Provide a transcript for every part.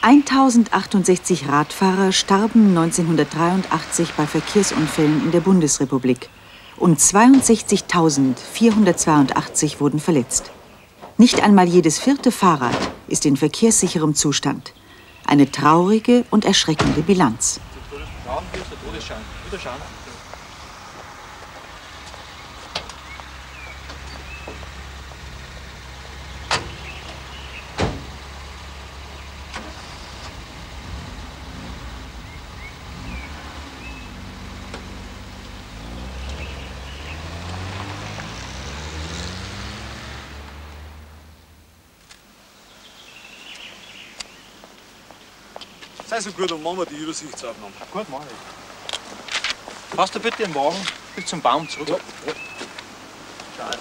1068 Radfahrer starben 1983 bei Verkehrsunfällen in der Bundesrepublik und 62.482 wurden verletzt. Nicht einmal jedes vierte Fahrrad ist in verkehrssicherem Zustand. Eine traurige und erschreckende Bilanz. Sei so gut und machen wir die Übersichtsaufnahme. Gut, mach ich. Fahrst du bitte den Wagen bis zum Baum zurück? Ja. Schade.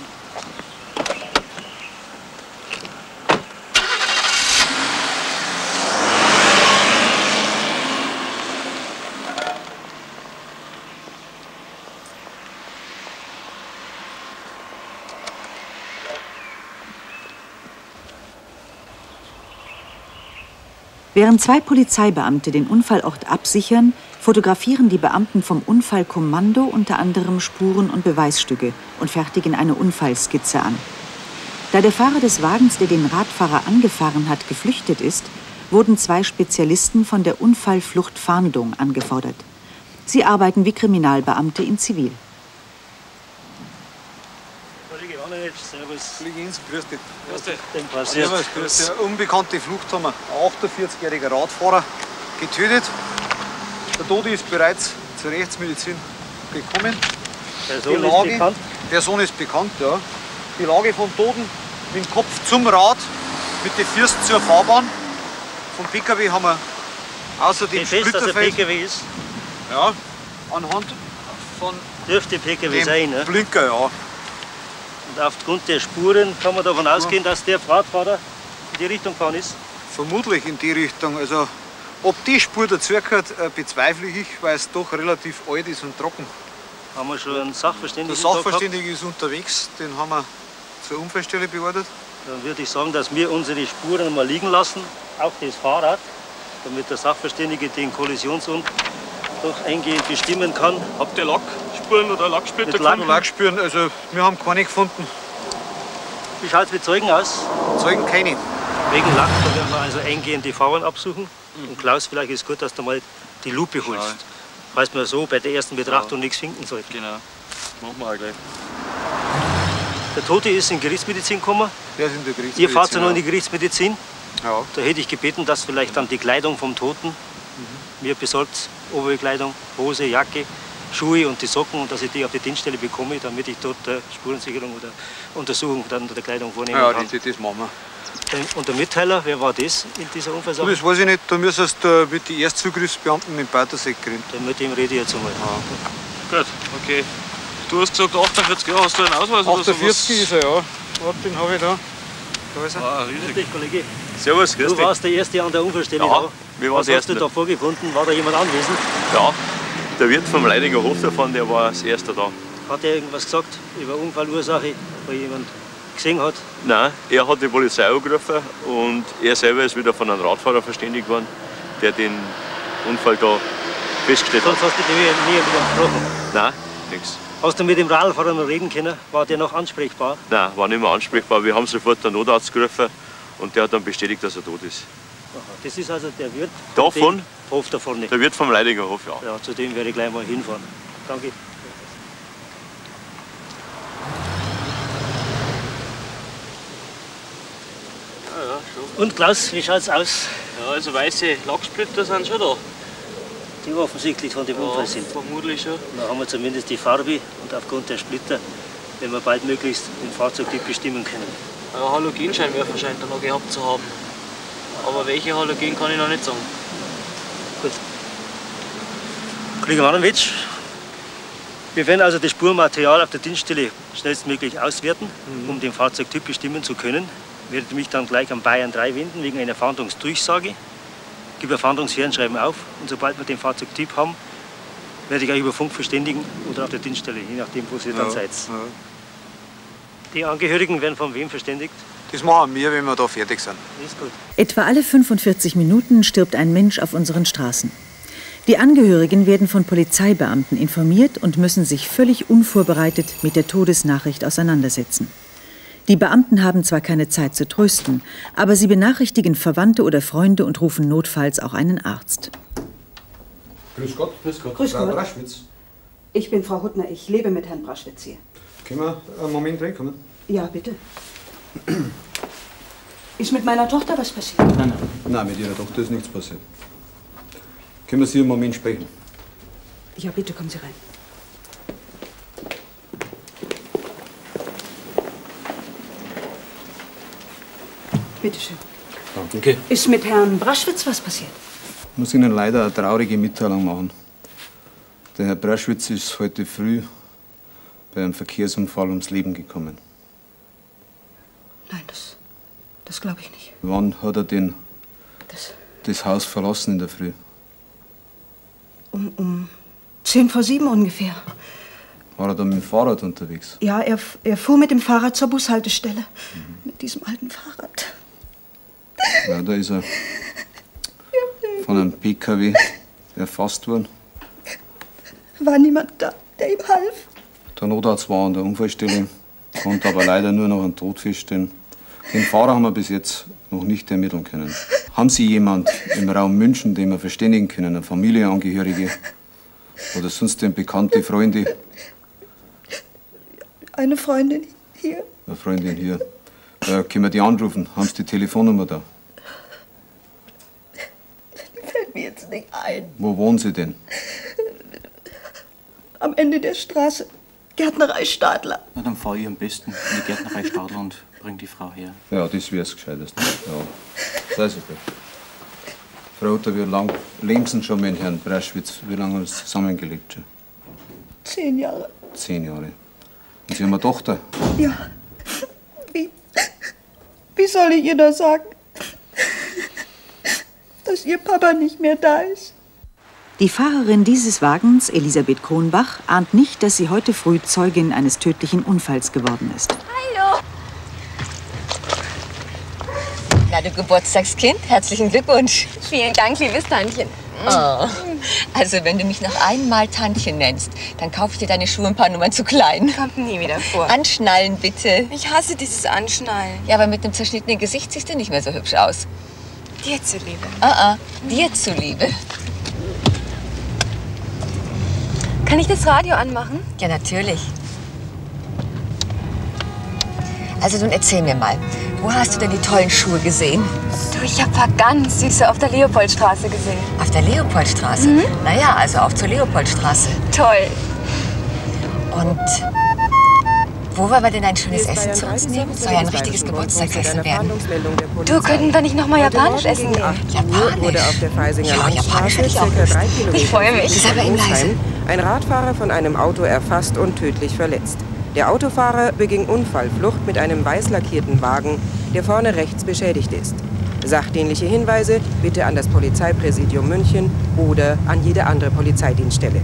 Während zwei Polizeibeamte den Unfallort absichern, fotografieren die Beamten vom Unfallkommando unter anderem Spuren und Beweisstücke und fertigen eine Unfallskizze an. Da der Fahrer des Wagens, der den Radfahrer angefahren hat, geflüchtet ist, wurden zwei Spezialisten von der Unfallfluchtfahndung angefordert. Sie arbeiten wie Kriminalbeamte in Zivil. Servus. Grüß dich. Was ist denn passiert? Grüß dich. Eine unbekannte Flucht haben wir. Ein 48-jähriger Radfahrer getötet. Der Tote ist bereits zur Rechtsmedizin gekommen. Person ist bekannt, ja. Die Lage vom Toten mit dem Kopf zum Rad, mit den Füßen zur Fahrbahn. Vom PKW haben wir außerdem Splitterfeld. Dass der PKW ist? Ja, anhand von dürfte PKW sein, ne? Blinker, ja. Und aufgrund der Spuren kann man davon ausgehen, dass der Radfahrer in die Richtung gefahren ist? Vermutlich in die Richtung. Also, ob die Spur dazugehört, bezweifle ich, weil es doch relativ alt ist und trocken. Haben wir schon einen Sachverständigen? Der Sachverständige ist unterwegs, den haben wir zur Unfallstelle beordert. Dann würde ich sagen, dass wir unsere Spuren mal liegen lassen, auch das Fahrrad, damit der Sachverständige den Kollisionsunfall doch eingehend bestimmen kann. Habt ihr Lackspuren oder Lacksplitter gefunden? Lackspuren, also wir haben keine gefunden. Wie schaut es mit Zeugen aus? Zeugen keine. Wegen Lack, da werden wir also eingehend die Fahrer absuchen. Und Klaus, vielleicht ist es gut, dass du mal die Lupe holst. Ja. Falls man so bei der ersten Betrachtung nichts finden sollte. Genau, machen wir auch gleich. Der Tote ist in Gerichtsmedizin gekommen. Der ist in der Gerichtsmedizin. Ihr fahrt ja noch in die Gerichtsmedizin. Ja. Da hätte ich gebeten, dass vielleicht dann die Kleidung vom Toten mir besorgt, Oberbekleidung, Hose, Jacke, Schuhe und die Socken, und dass ich die auf die Dienststelle bekomme, damit ich dort Spurensicherung oder Untersuchung dann der Kleidung vornehmen kann. Ja, das machen wir. Und der Mitteiler, wer war das in dieser Unfallsache? Das weiß ich nicht, da müsstest du mit den Erstzugriffsbeamten mit Bauterseck reden. Dann mit dem rede ich jetzt einmal. Ja. Gut, okay. Du hast gesagt 48 Jahre, hast du einen Ausweis 48 oder sowas? ist er, ja. Warte, den habe ich da. Da ist er. Ah, riesig. Grüß dich, Kollege. Servus, grüß dich. Du warst der Erste an der Unfallstelle ja, da. Wir waren Was hast du da vorgefunden? War da jemand anwesend? Ja, der Wirt vom Leidinger Hof davon, der war als Erster da. Hat er irgendwas gesagt über Unfallursache, weil jemand gesehen hat? Nein, er hat die Polizei angerufen und er selber ist wieder von einem Radfahrer verständigt worden, der den Unfall da festgestellt hat. Sonst hast du nie mit ihm gesprochen? Nein, nichts. Hast du mit dem Radfahrer noch reden können? War der noch ansprechbar? Nein, war nicht mehr ansprechbar. Wir haben sofort den Notarzt gerufen und der hat dann bestätigt, dass er tot ist. Aha, das ist also der Wirt davon? Hof da vorne. Der Wirt vom Leidinger Hof, ja. Ja, zu dem werde ich gleich mal hinfahren. Danke. Ja, schon. Und Klaus, wie schaut's aus? Ja, also weiße Lacksplitter sind schon da. Die offensichtlich von dem Unfall sind. Vermutlich schon. Da haben wir zumindest die Farbe und aufgrund der Splitter werden wir baldmöglichst den Fahrzeugtyp bestimmen können. Ja, Halogenscheinwerfer scheint er noch gehabt zu haben. Aber welche Halogen kann ich noch nicht sagen. Gut. Kollege Manowitsch, wir werden also das Spurmaterial auf der Dienststelle schnellstmöglich auswerten, um den Fahrzeugtyp bestimmen zu können. Ich werde mich dann gleich an Bayern 3 wenden wegen einer Fahndungsdurchsage. Ich gebe ein Fahndungsfernschreiben auf und sobald wir den Fahrzeugtyp haben, werde ich euch über Funk verständigen oder auf der Dienststelle, je nachdem, wo ihr dann seid. Ja. Die Angehörigen werden von wem verständigt? Das machen wir, wenn wir da fertig sind. Ist gut. Etwa alle 45 Minuten stirbt ein Mensch auf unseren Straßen. Die Angehörigen werden von Polizeibeamten informiert und müssen sich völlig unvorbereitet mit der Todesnachricht auseinandersetzen. Die Beamten haben zwar keine Zeit zu trösten, aber sie benachrichtigen Verwandte oder Freunde und rufen notfalls auch einen Arzt. Grüß Gott. Grüß Gott. Grüß Frau Gott. Braschwitz. Ich bin Frau Huttner, ich lebe mit Herrn Braschwitz hier. Können wir einen Moment reinkommen? Ja, bitte. Ist mit meiner Tochter was passiert? Nein, mit Ihrer Tochter ist nichts passiert. Können wir Sie einen Moment sprechen? Ja, bitte, kommen Sie rein. Bitte schön. Danke. Ist mit Herrn Braschwitz was passiert? Ich muss Ihnen leider eine traurige Mitteilung machen. Der Herr Braschwitz ist heute früh bei einem Verkehrsunfall ums Leben gekommen. Nein, das glaube ich nicht. Wann hat er denn Das das Haus verlassen in der Früh? um 6:50 ungefähr. War er da mit dem Fahrrad unterwegs? Ja, er fuhr mit dem Fahrrad zur Bushaltestelle. Mit diesem alten Fahrrad. Ja, da ist er von einem PKW erfasst worden. War niemand da, der ihm half? Der Notarzt war an der Unfallstelle, konnte aber leider nur noch einen Tod feststellen. Den Fahrer haben wir bis jetzt noch nicht ermitteln können. Haben Sie jemand im Raum München, den wir verständigen können, eine Familienangehörige oder sonst eine bekannte Freunde, Eine Freundin hier. eine Freundin hier? Können wir die anrufen? Haben Sie die Telefonnummer da? Fällt mir jetzt nicht ein. Wo wohnen Sie denn? Am Ende der Straße. Gärtnerei Stadler. Na, dann fahre ich am besten in die Gärtnerei Stadler und bring die Frau her. Ja, das wäre das Gescheiteste. Ja. Das ist okay. Frau Hutter, wie lange leben Sie schon mit Herrn Braschwitz? Wie lange haben Sie zusammengelebt schon? 10 Jahre. 10 Jahre. Und Sie haben eine Tochter? Ja. Wie soll ich ihr das sagen? Dass ihr Papa nicht mehr da ist? Die Fahrerin dieses Wagens, Elisabeth Kronbach, ahnt nicht, dass sie heute früh Zeugin eines tödlichen Unfalls geworden ist. Hallo. Na, du Geburtstagskind, herzlichen Glückwunsch. Vielen Dank, liebes Tantchen. Oh. Also, wenn du mich noch einmal Tantchen nennst, dann kaufe ich dir deine Schuhe ein paar Nummern zu klein. Kommt nie wieder vor. Anschnallen, bitte. Ich hasse dieses Anschnallen. Ja, aber mit einem zerschnittenen Gesicht siehst du nicht mehr so hübsch aus. Dir zuliebe. Dir zuliebe. Kann ich das Radio anmachen? Ja, natürlich. Also nun erzähl mir mal, wo hast du denn die tollen Schuhe gesehen? Du, ich habe ein paar ganz süße auf der Leopoldstraße gesehen. Auf der Leopoldstraße? Naja, also auf zur Leopoldstraße. Toll. Und wo wollen wir denn ein schönes Essen zu uns nehmen? Soll ja ein richtiges Geburtstagsessen werden. Du, könnten wir nicht noch mal japanisch essen gehen? Japanisch? Ja, japanisch hätte ich auch Lust. Ich freue mich. Sag mal eben leise. Ein Radfahrer von einem Auto erfasst und tödlich verletzt. Der Autofahrer beging Unfallflucht mit einem weiß lackierten Wagen, der vorne rechts beschädigt ist. Sachdienliche Hinweise bitte an das Polizeipräsidium München oder an jede andere Polizeidienststelle.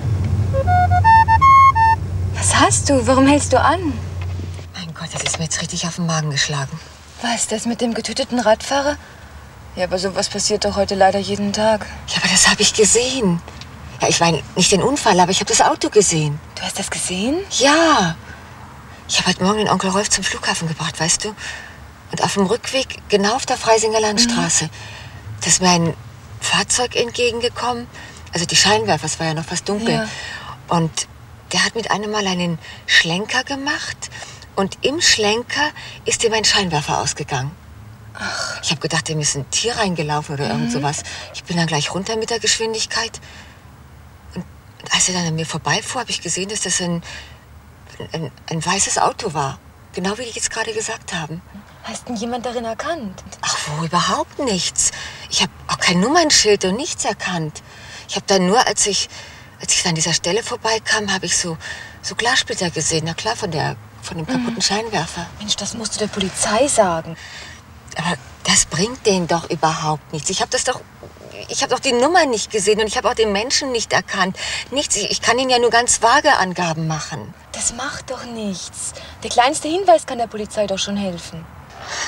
Was hast du? Warum hältst du an? Mein Gott, das ist mir jetzt richtig auf den Magen geschlagen. Was, das mit dem getöteten Radfahrer? Ja, aber sowas passiert doch heute leider jeden Tag. Ja, aber das habe ich gesehen. Ja, ich meine, nicht den Unfall, aber ich habe das Auto gesehen. Du hast das gesehen? Ja. Ich habe heute Morgen den Onkel Rolf zum Flughafen gebracht, weißt du? Und auf dem Rückweg, genau auf der Freisinger Landstraße, da ist mir ein Fahrzeug entgegengekommen. Also die Scheinwerfer, es war ja noch fast dunkel. Ja. Und der hat mit einem Mal einen Schlenker gemacht. Und im Schlenker ist ihm ein Scheinwerfer ausgegangen. Ach. Ich habe gedacht, dem ist ein Tier reingelaufen oder irgend sowas. Ich bin dann gleich runter mit der Geschwindigkeit. Und als er dann an mir vorbeifuhr, habe ich gesehen, dass das ein weißes Auto war. Genau wie die jetzt gerade gesagt haben. Hast denn jemand darin erkannt? Ach, wo, überhaupt nichts. Ich habe auch kein Nummernschild und nichts erkannt. Ich habe dann nur, als ich an dieser Stelle vorbeikam, habe ich so Glassplitter gesehen. Na klar, von dem kaputten Scheinwerfer. Mensch, das musst du der Polizei sagen. Aber das bringt denen doch überhaupt nichts. Ich habe doch die Nummer nicht gesehen und ich habe auch den Menschen nicht erkannt. Nichts. Ich kann ihnen ja nur ganz vage Angaben machen. Das macht doch nichts. Der kleinste Hinweis kann der Polizei doch schon helfen.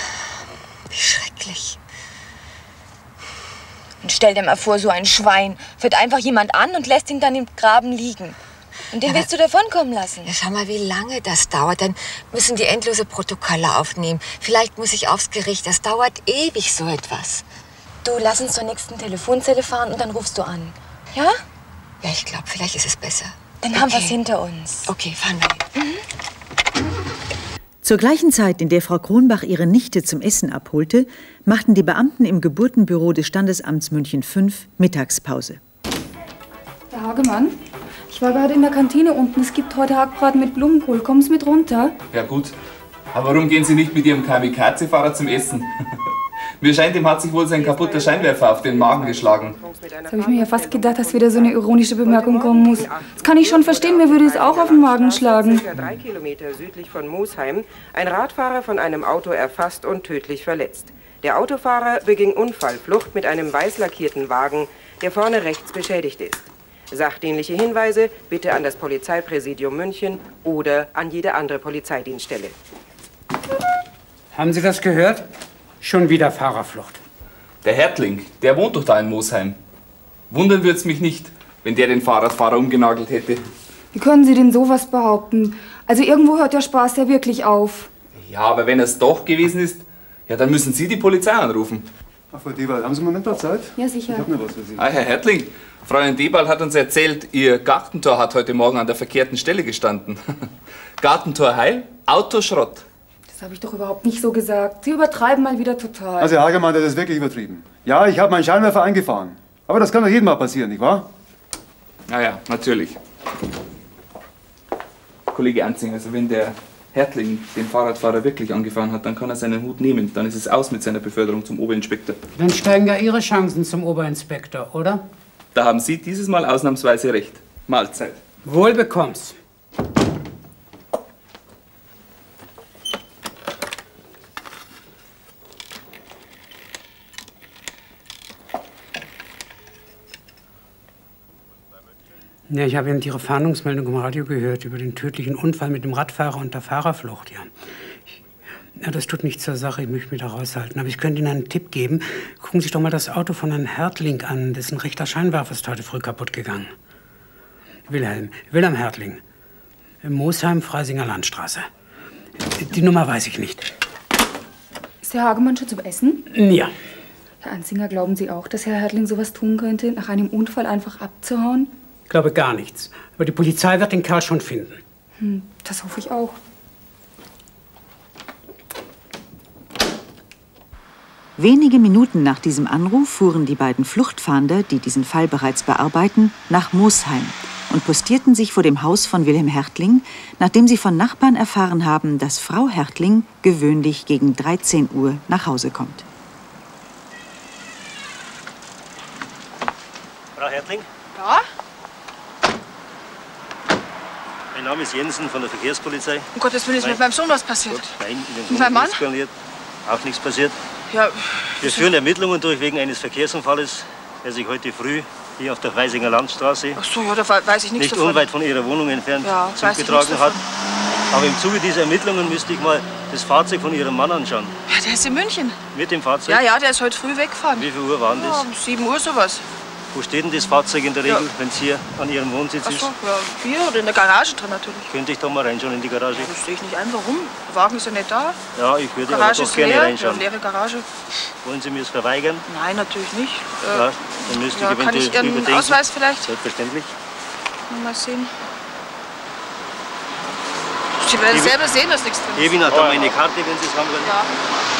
Stell dir mal vor, so ein Schwein fährt einfach jemand an und lässt ihn dann im Graben liegen. Und den willst du davonkommen lassen? Ja, schau mal, wie lange das dauert. Dann müssen die endlose Protokolle aufnehmen. Vielleicht muss ich aufs Gericht. Das dauert ewig, so etwas. Du, lass uns zur nächsten Telefonzelle fahren und dann rufst du an. Ja? Ja, ich glaube, vielleicht ist es besser. Dann haben wir es hinter uns. Okay, fahren wir. Zur gleichen Zeit, in der Frau Kronbach ihre Nichte zum Essen abholte, machten die Beamten im Geburtenbüro des Standesamts München 5 Mittagspause. Herr Hagemann, ich war gerade in der Kantine unten. Es gibt heute Hackbraten mit Blumenkohl. Kommen Sie mit runter? Ja gut, aber warum gehen Sie nicht mit Ihrem Kamikaze-Fahrer zum Essen? Mir scheint, ihm hat sich wohl sein kaputter Scheinwerfer auf den Magen geschlagen. Das habe ich mir ja fast gedacht, dass wieder so eine ironische Bemerkung kommen muss. Das kann ich schon verstehen, mir würde es auch auf den Magen schlagen. Circa 3 Kilometer südlich von Mosheim ein Radfahrer von einem Auto erfasst und tödlich verletzt. Der Autofahrer beging Unfallflucht mit einem weiß lackierten Wagen, der vorne rechts beschädigt ist. Sachdienliche Hinweise bitte an das Polizeipräsidium München oder an jede andere Polizeidienststelle. Haben Sie das gehört? Schon wieder Fahrerflucht. Der Hertling, der wohnt doch da in Mosheim. Wundern würde es mich nicht, wenn der den Fahrradfahrer umgenagelt hätte. Wie können Sie denn sowas behaupten? Also irgendwo hört der Spaß ja wirklich auf. Ja, aber wenn es doch gewesen ist, ja, dann müssen Sie die Polizei anrufen. Ach, Frau Debal, haben Sie einen Moment noch Zeit? Ja, sicher. Ich habe noch was für Sie. Ah, Herr Hertling, Fräulein Debal hat uns erzählt, Ihr Gartentor hat heute Morgen an der verkehrten Stelle gestanden. Gartentor heil, Auto Schrott. Das habe ich doch überhaupt nicht so gesagt. Sie übertreiben mal wieder total. Also Herr Hagemann, das ist wirklich übertrieben. Ja, ich habe meinen Scheinwerfer eingefahren. Aber das kann doch jedem mal passieren, nicht wahr? Ja, natürlich. Kollege Anzinger, also wenn der Hertling den Fahrradfahrer wirklich angefahren hat, dann kann er seinen Hut nehmen. Dann ist es aus mit seiner Beförderung zum Oberinspektor. Dann steigen ja Ihre Chancen zum Oberinspektor, oder? Da haben Sie dieses Mal ausnahmsweise recht. Mahlzeit. Wohl bekomm's. Ja, ich habe eben Ihre Fahndungsmeldung im Radio gehört über den tödlichen Unfall mit dem Radfahrer und der Fahrerflucht. Ja, das tut nichts zur Sache, ich möchte mich da raushalten. Aber ich könnte Ihnen einen Tipp geben. Gucken Sie sich doch mal das Auto von Herrn Hertling an. Dessen rechter Scheinwerfer ist heute früh kaputt gegangen. Wilhelm Hertling. Im Mosheim, Freisinger Landstraße. Die Nummer weiß ich nicht. Ist Herr Hagemann schon zum Essen? Ja. Herr Anzinger, glauben Sie auch, dass Herr Hertling sowas tun könnte, nach einem Unfall einfach abzuhauen? Ich glaube gar nichts. Aber die Polizei wird den Kerl schon finden. Das hoffe ich auch. Wenige Minuten nach diesem Anruf fuhren die beiden Fluchtfahnder, die diesen Fall bereits bearbeiten, nach Mosheim und postierten sich vor dem Haus von Wilhelm Hertling, nachdem sie von Nachbarn erfahren haben, dass Frau Hertling gewöhnlich gegen 13 Uhr nach Hause kommt. Frau Hertling? Ja? Mein Name ist Jensen von der Verkehrspolizei. Um Gottes Willen, ist mit meinem Sohn was passiert. Nein, Mit meinem Mann? Auch nichts passiert. Ja. Wir führen Ermittlungen durch wegen eines Verkehrsunfalles, der sich heute früh hier auf der Freisinger Landstraße, Ach so, ja, da weiß ich nichts nicht davon. unweit von Ihrer Wohnung entfernt, Ja, weiß ich zugetragen nichts hat. davon. Aber im Zuge dieser Ermittlungen müsste ich mal das Fahrzeug von Ihrem Mann anschauen. Ja, der ist in München. Mit dem Fahrzeug? Ja, der ist heute früh weggefahren. Wie viel Uhr waren das? Ja, um 7 Uhr sowas. Wo steht denn das Fahrzeug in der Regel, Ja. wenn es hier an Ihrem Wohnsitz Ach ist? so, ja, hier oder in der Garage drin natürlich. Könnte ich da mal reinschauen in die Garage? Das sehe ich nicht ein. Warum? Der Wagen ist ja nicht da. Ja, ich würde aber Garage doch ist gerne leer. reinschauen. Ja, leere Garage. Wollen Sie mir es verweigern? Nein, natürlich nicht. Ja, dann müsste ja, ich kann ich eventuell Ihren überdenken. Ausweis vielleicht? Selbstverständlich. Mal sehen. Sie werden selber sehen, dass nichts drin ist. Gebe Ihnen da meine Karte, wenn Sie es haben wollen. Ja.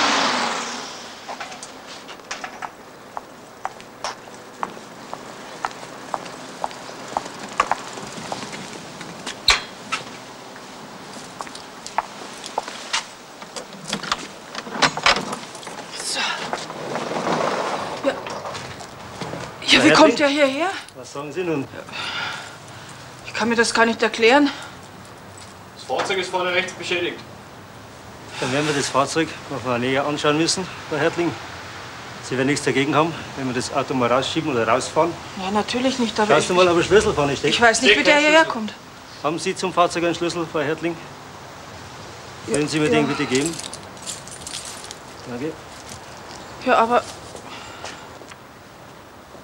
Ja, wie kommt der hierher? Was sagen Sie nun? Ich kann mir das gar nicht erklären. Das Fahrzeug ist vorne rechts beschädigt. Dann werden wir das Fahrzeug noch mal näher anschauen müssen, Frau Hertling. Sie werden nichts dagegen haben, wenn wir das Auto mal rausschieben oder rausfahren. Ja, natürlich nicht. Aber Schaust du mal, ob ein Schlüssel vorne steckt? ich weiß nicht, wie der hierher kommt. Haben Sie zum Fahrzeug einen Schlüssel, Frau Hertling? Ja, Können Sie mir ja. den bitte geben? Danke. Ja, aber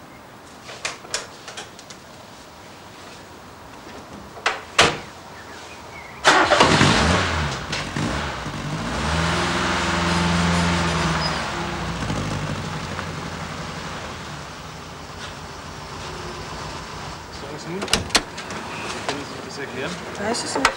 hören? Ich weiß es nicht.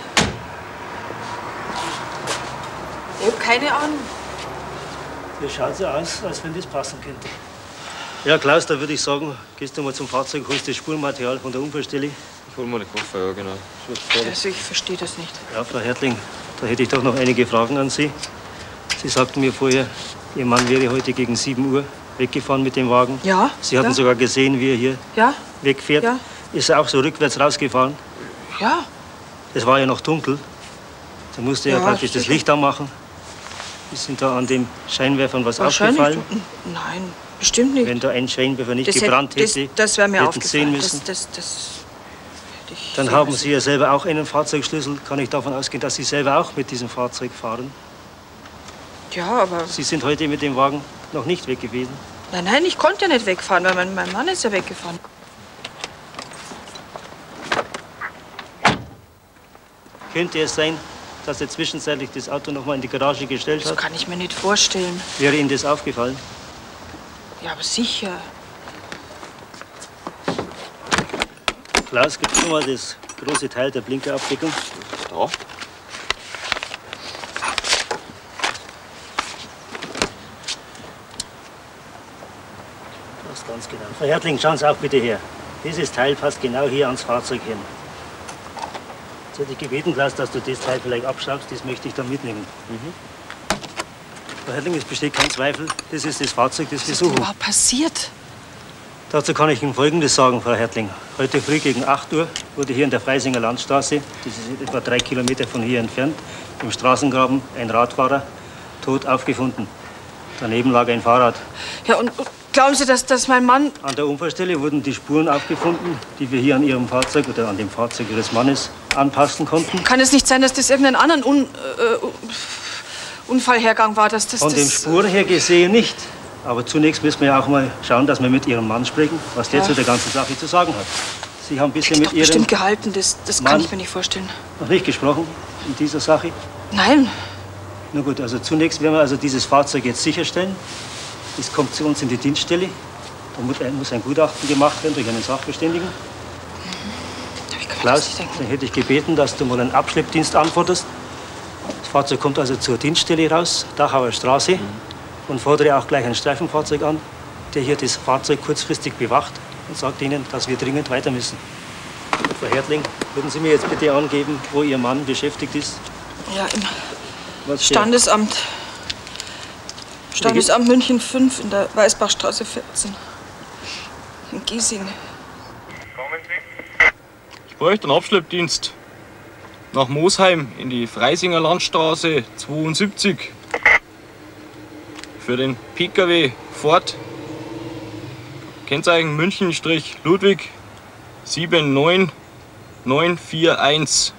Ich habe keine Ahnung. Das schaut so aus, als wenn das passen könnte. Ja, Klaus, da würde ich sagen, gehst du mal zum Fahrzeug, holst das Spurenmaterial von der Unfallstelle. Ich hol mal den Koffer, ja genau. Also ich verstehe das nicht. Ja, Frau Hertling, da hätte ich doch noch einige Fragen an Sie. Sie sagten mir vorher, Ihr Mann wäre heute gegen 7 Uhr weggefahren mit dem Wagen. Ja. Sie hatten sogar gesehen, wie er hier wegfährt. Ja. Ist er auch so rückwärts rausgefahren? Ja. Es war ja noch dunkel. Da musste er Ja, praktisch das sicher. Licht anmachen. Ist Ihnen da an den Scheinwerfern was Wahrscheinlich. aufgefallen? Nein, bestimmt nicht. Wenn da ein Scheinwerfer nicht Das gebrannt hätte, das wäre mir hätten Sie sehen aufgefallen. müssen. Das hätte ich Dann sehen haben müssen. Sie ja selber auch einen Fahrzeugschlüssel. Kann ich davon ausgehen, dass Sie selber auch mit diesem Fahrzeug fahren? Ja, aber... Sie sind heute mit dem Wagen noch nicht weg gewesen. Nein, ich konnte ja nicht wegfahren, weil mein Mann ist ja weggefahren. Könnte es sein, dass er zwischenzeitlich das Auto noch mal in die Garage gestellt Das hat? kann ich mir nicht vorstellen. Wäre Ihnen das aufgefallen? Ja, aber sicher. Klaus, gibt schon mal das große Teil der Blinkerabdeckung? Da. Das ganz genau. Frau Hertling, schauen Sie auch bitte her. Dieses Teil passt genau hier ans Fahrzeug hin. Jetzt hätte ich gebeten, Klaus, dass du das Teil vielleicht abschraubst. Das möchte ich dann mitnehmen. Frau Hertling, es besteht kein Zweifel. Das ist das Fahrzeug, das wir suchen. Was passiert? Dazu kann ich Ihnen Folgendes sagen, Frau Hertling. Heute früh gegen 8 Uhr wurde hier in der Freisinger Landstraße, das ist etwa 3 Kilometer von hier entfernt, im Straßengraben ein Radfahrer tot aufgefunden. Daneben lag ein Fahrrad. Ja, und glauben Sie, dass mein Mann... An der Unfallstelle wurden die Spuren aufgefunden, die wir hier an Ihrem Fahrzeug oder an dem Fahrzeug Ihres Mannes anpassen konnten. Kann es nicht sein, dass das irgendein anderen Unfallhergang war? Dass das, Von den Spuren her gesehen nicht. Aber zunächst müssen wir ja auch mal schauen, dass wir mit Ihrem Mann sprechen, was der Ja. zu der ganzen Sache zu sagen hat. Sie haben bisher Ist mit doch Ihrem bestimmt gehalten, das Mann kann ich mir nicht vorstellen. noch nicht gesprochen in dieser Sache. Nein. Na gut, also zunächst werden wir also dieses Fahrzeug jetzt sicherstellen. Das kommt zu uns in die Dienststelle. Da muss ein Gutachten gemacht werden durch einen Sachverständigen. Klaus, dann hätte ich gebeten, dass du mal einen Abschleppdienst anforderst. Das Fahrzeug kommt also zur Dienststelle raus, Dachauer Straße. Und fordere auch gleich ein Streifenfahrzeug an, der hier das Fahrzeug kurzfristig bewacht und sagt Ihnen, dass wir dringend weiter müssen. Frau Hertling, würden Sie mir jetzt bitte angeben, wo Ihr Mann beschäftigt ist? Ja, im Was Standesamt. Standesamt München 5 in der Weißbachstraße 14. In Giesing. Ich bräuchte einen Abschleppdienst nach Mosheim in die Freisinger Landstraße 72 für den PKW Ford. Kennzeichen München-Ludwig 79941.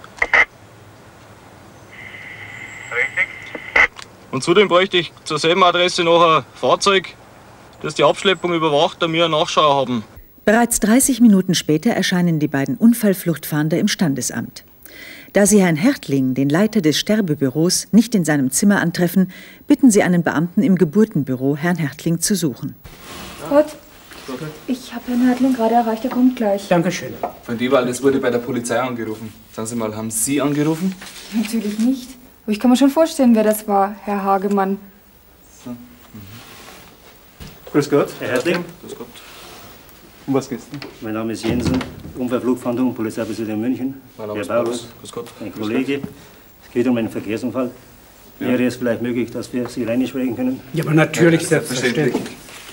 Und zudem bräuchte ich zur selben Adresse noch ein Fahrzeug, das die Abschleppung überwacht, damit wir eine Nachschau haben. Bereits 30 Minuten später erscheinen die beiden Unfallfluchtfahnder im Standesamt. Da sie Herrn Hertling, den Leiter des Sterbebüros, nicht in seinem Zimmer antreffen, bitten sie einen Beamten im Geburtenbüro, Herrn Hertling zu suchen. Gott, ich habe Herrn Hertling gerade erreicht, er kommt gleich. Dankeschön. Von Debal, das wurde bei der Polizei angerufen. Sagen Sie mal, haben Sie angerufen? Natürlich nicht. Aber ich kann mir schon vorstellen, wer das war, Herr Hagemann. Grüß Gott. Herr Hertling. Grüß Gott. Um was geht's denn? Mein Name ist Jensen, Unfallfluchtfahndung, Polizeipräsident München. Herr Paulus, Grüß Gott. ein Kollege. Es geht um einen Verkehrsunfall. Ja. Wäre es vielleicht möglich, dass wir Sie reinsprechen können? Ja, aber natürlich, selbstverständlich.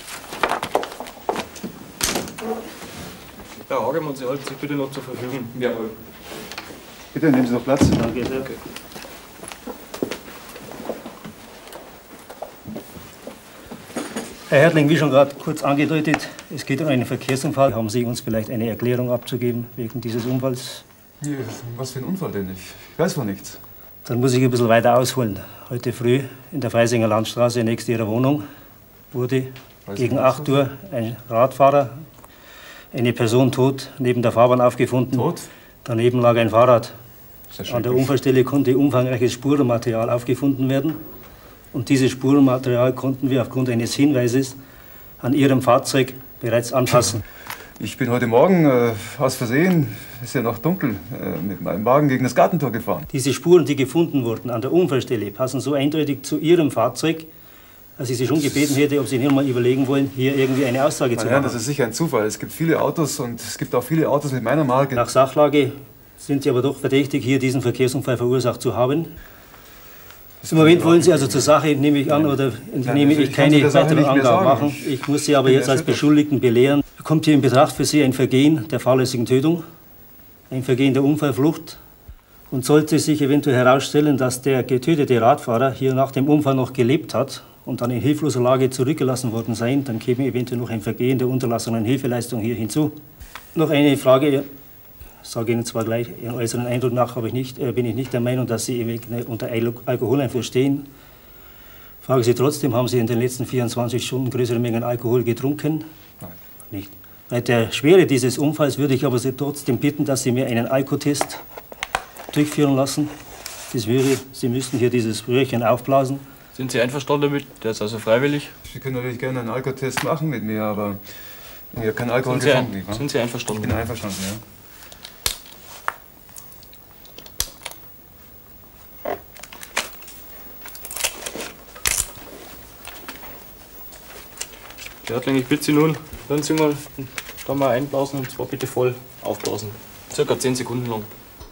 Herr Hagemann, Sie halten sich bitte noch zur Verfügung. Jawohl. Bitte nehmen Sie noch Platz. Danke sehr. Herr Hertling, wie schon gerade kurz angedeutet, es geht um einen Verkehrsunfall. Haben Sie uns vielleicht eine Erklärung abzugeben wegen dieses Unfalls? Ja, was für ein Unfall denn? Ich weiß von nichts. Dann muss ich ein bisschen weiter ausholen. Heute früh in der Freisinger Landstraße, nächst Ihrer Wohnung, wurde gegen 8 Uhr ein Radfahrer, eine Person tot, neben der Fahrbahn aufgefunden. Tot? Daneben lag ein Fahrrad. Ja An der Unfallstelle konnte umfangreiches Spurenmaterial aufgefunden werden. Und dieses Spurenmaterial konnten wir aufgrund eines Hinweises an Ihrem Fahrzeug bereits anpassen. Ich bin heute Morgen aus Versehen, ist ja noch dunkel, mit meinem Wagen gegen das Gartentor gefahren. Diese Spuren, die gefunden wurden an der Unfallstelle, passen so eindeutig zu Ihrem Fahrzeug, dass ich Sie schon gebeten hätte, ob Sie hier mal überlegen wollen, hier irgendwie eine Aussage zu machen. Ja, das ist sicher ein Zufall. Es gibt viele Autos und es gibt auch viele Autos mit meiner Marke. Nach Sachlage sind Sie aber doch verdächtig, hier diesen Verkehrsunfall verursacht zu haben. Im Moment wollen Sie also zur Sache, nehme ich an, oder nehme ich keine weiteren Angaben machen. Ich muss Sie aber jetzt als Beschuldigten belehren. Kommt hier in Betracht für Sie ein Vergehen der fahrlässigen Tötung, ein Vergehen der Unfallflucht. Und sollte sich eventuell herausstellen, dass der getötete Radfahrer hier nach dem Unfall noch gelebt hat und dann in hilfloser Lage zurückgelassen worden sein, dann käme eventuell noch ein Vergehen der unterlassenen Hilfeleistung hier hinzu. Noch eine Frage. Ich sage Ihnen zwar gleich, Ihren äußeren Eindruck nach bin ich nicht der Meinung, dass Sie unter Alkoholeinfluss stehen. Frage Sie trotzdem, haben Sie in den letzten 24 Stunden größere Mengen Alkohol getrunken? Nein. Nicht. Bei der Schwere dieses Unfalls würde ich aber Sie trotzdem bitten, dass Sie mir einen Alkotest durchführen lassen. Das wäre, Sie müssten hier dieses Röhrchen aufblasen. Sind Sie einverstanden damit? Der ist also freiwillig? Sie können natürlich gerne einen Alkotest machen mit mir, aber ich habe keinen Alkohol getrunken. Sind Sie einverstanden? Ich bin einverstanden, ja. Herr Hartling, ich bitte Sie nun, hören Sie mal, da mal einblasen und zwar bitte voll aufblasen. Circa 10 Sekunden lang.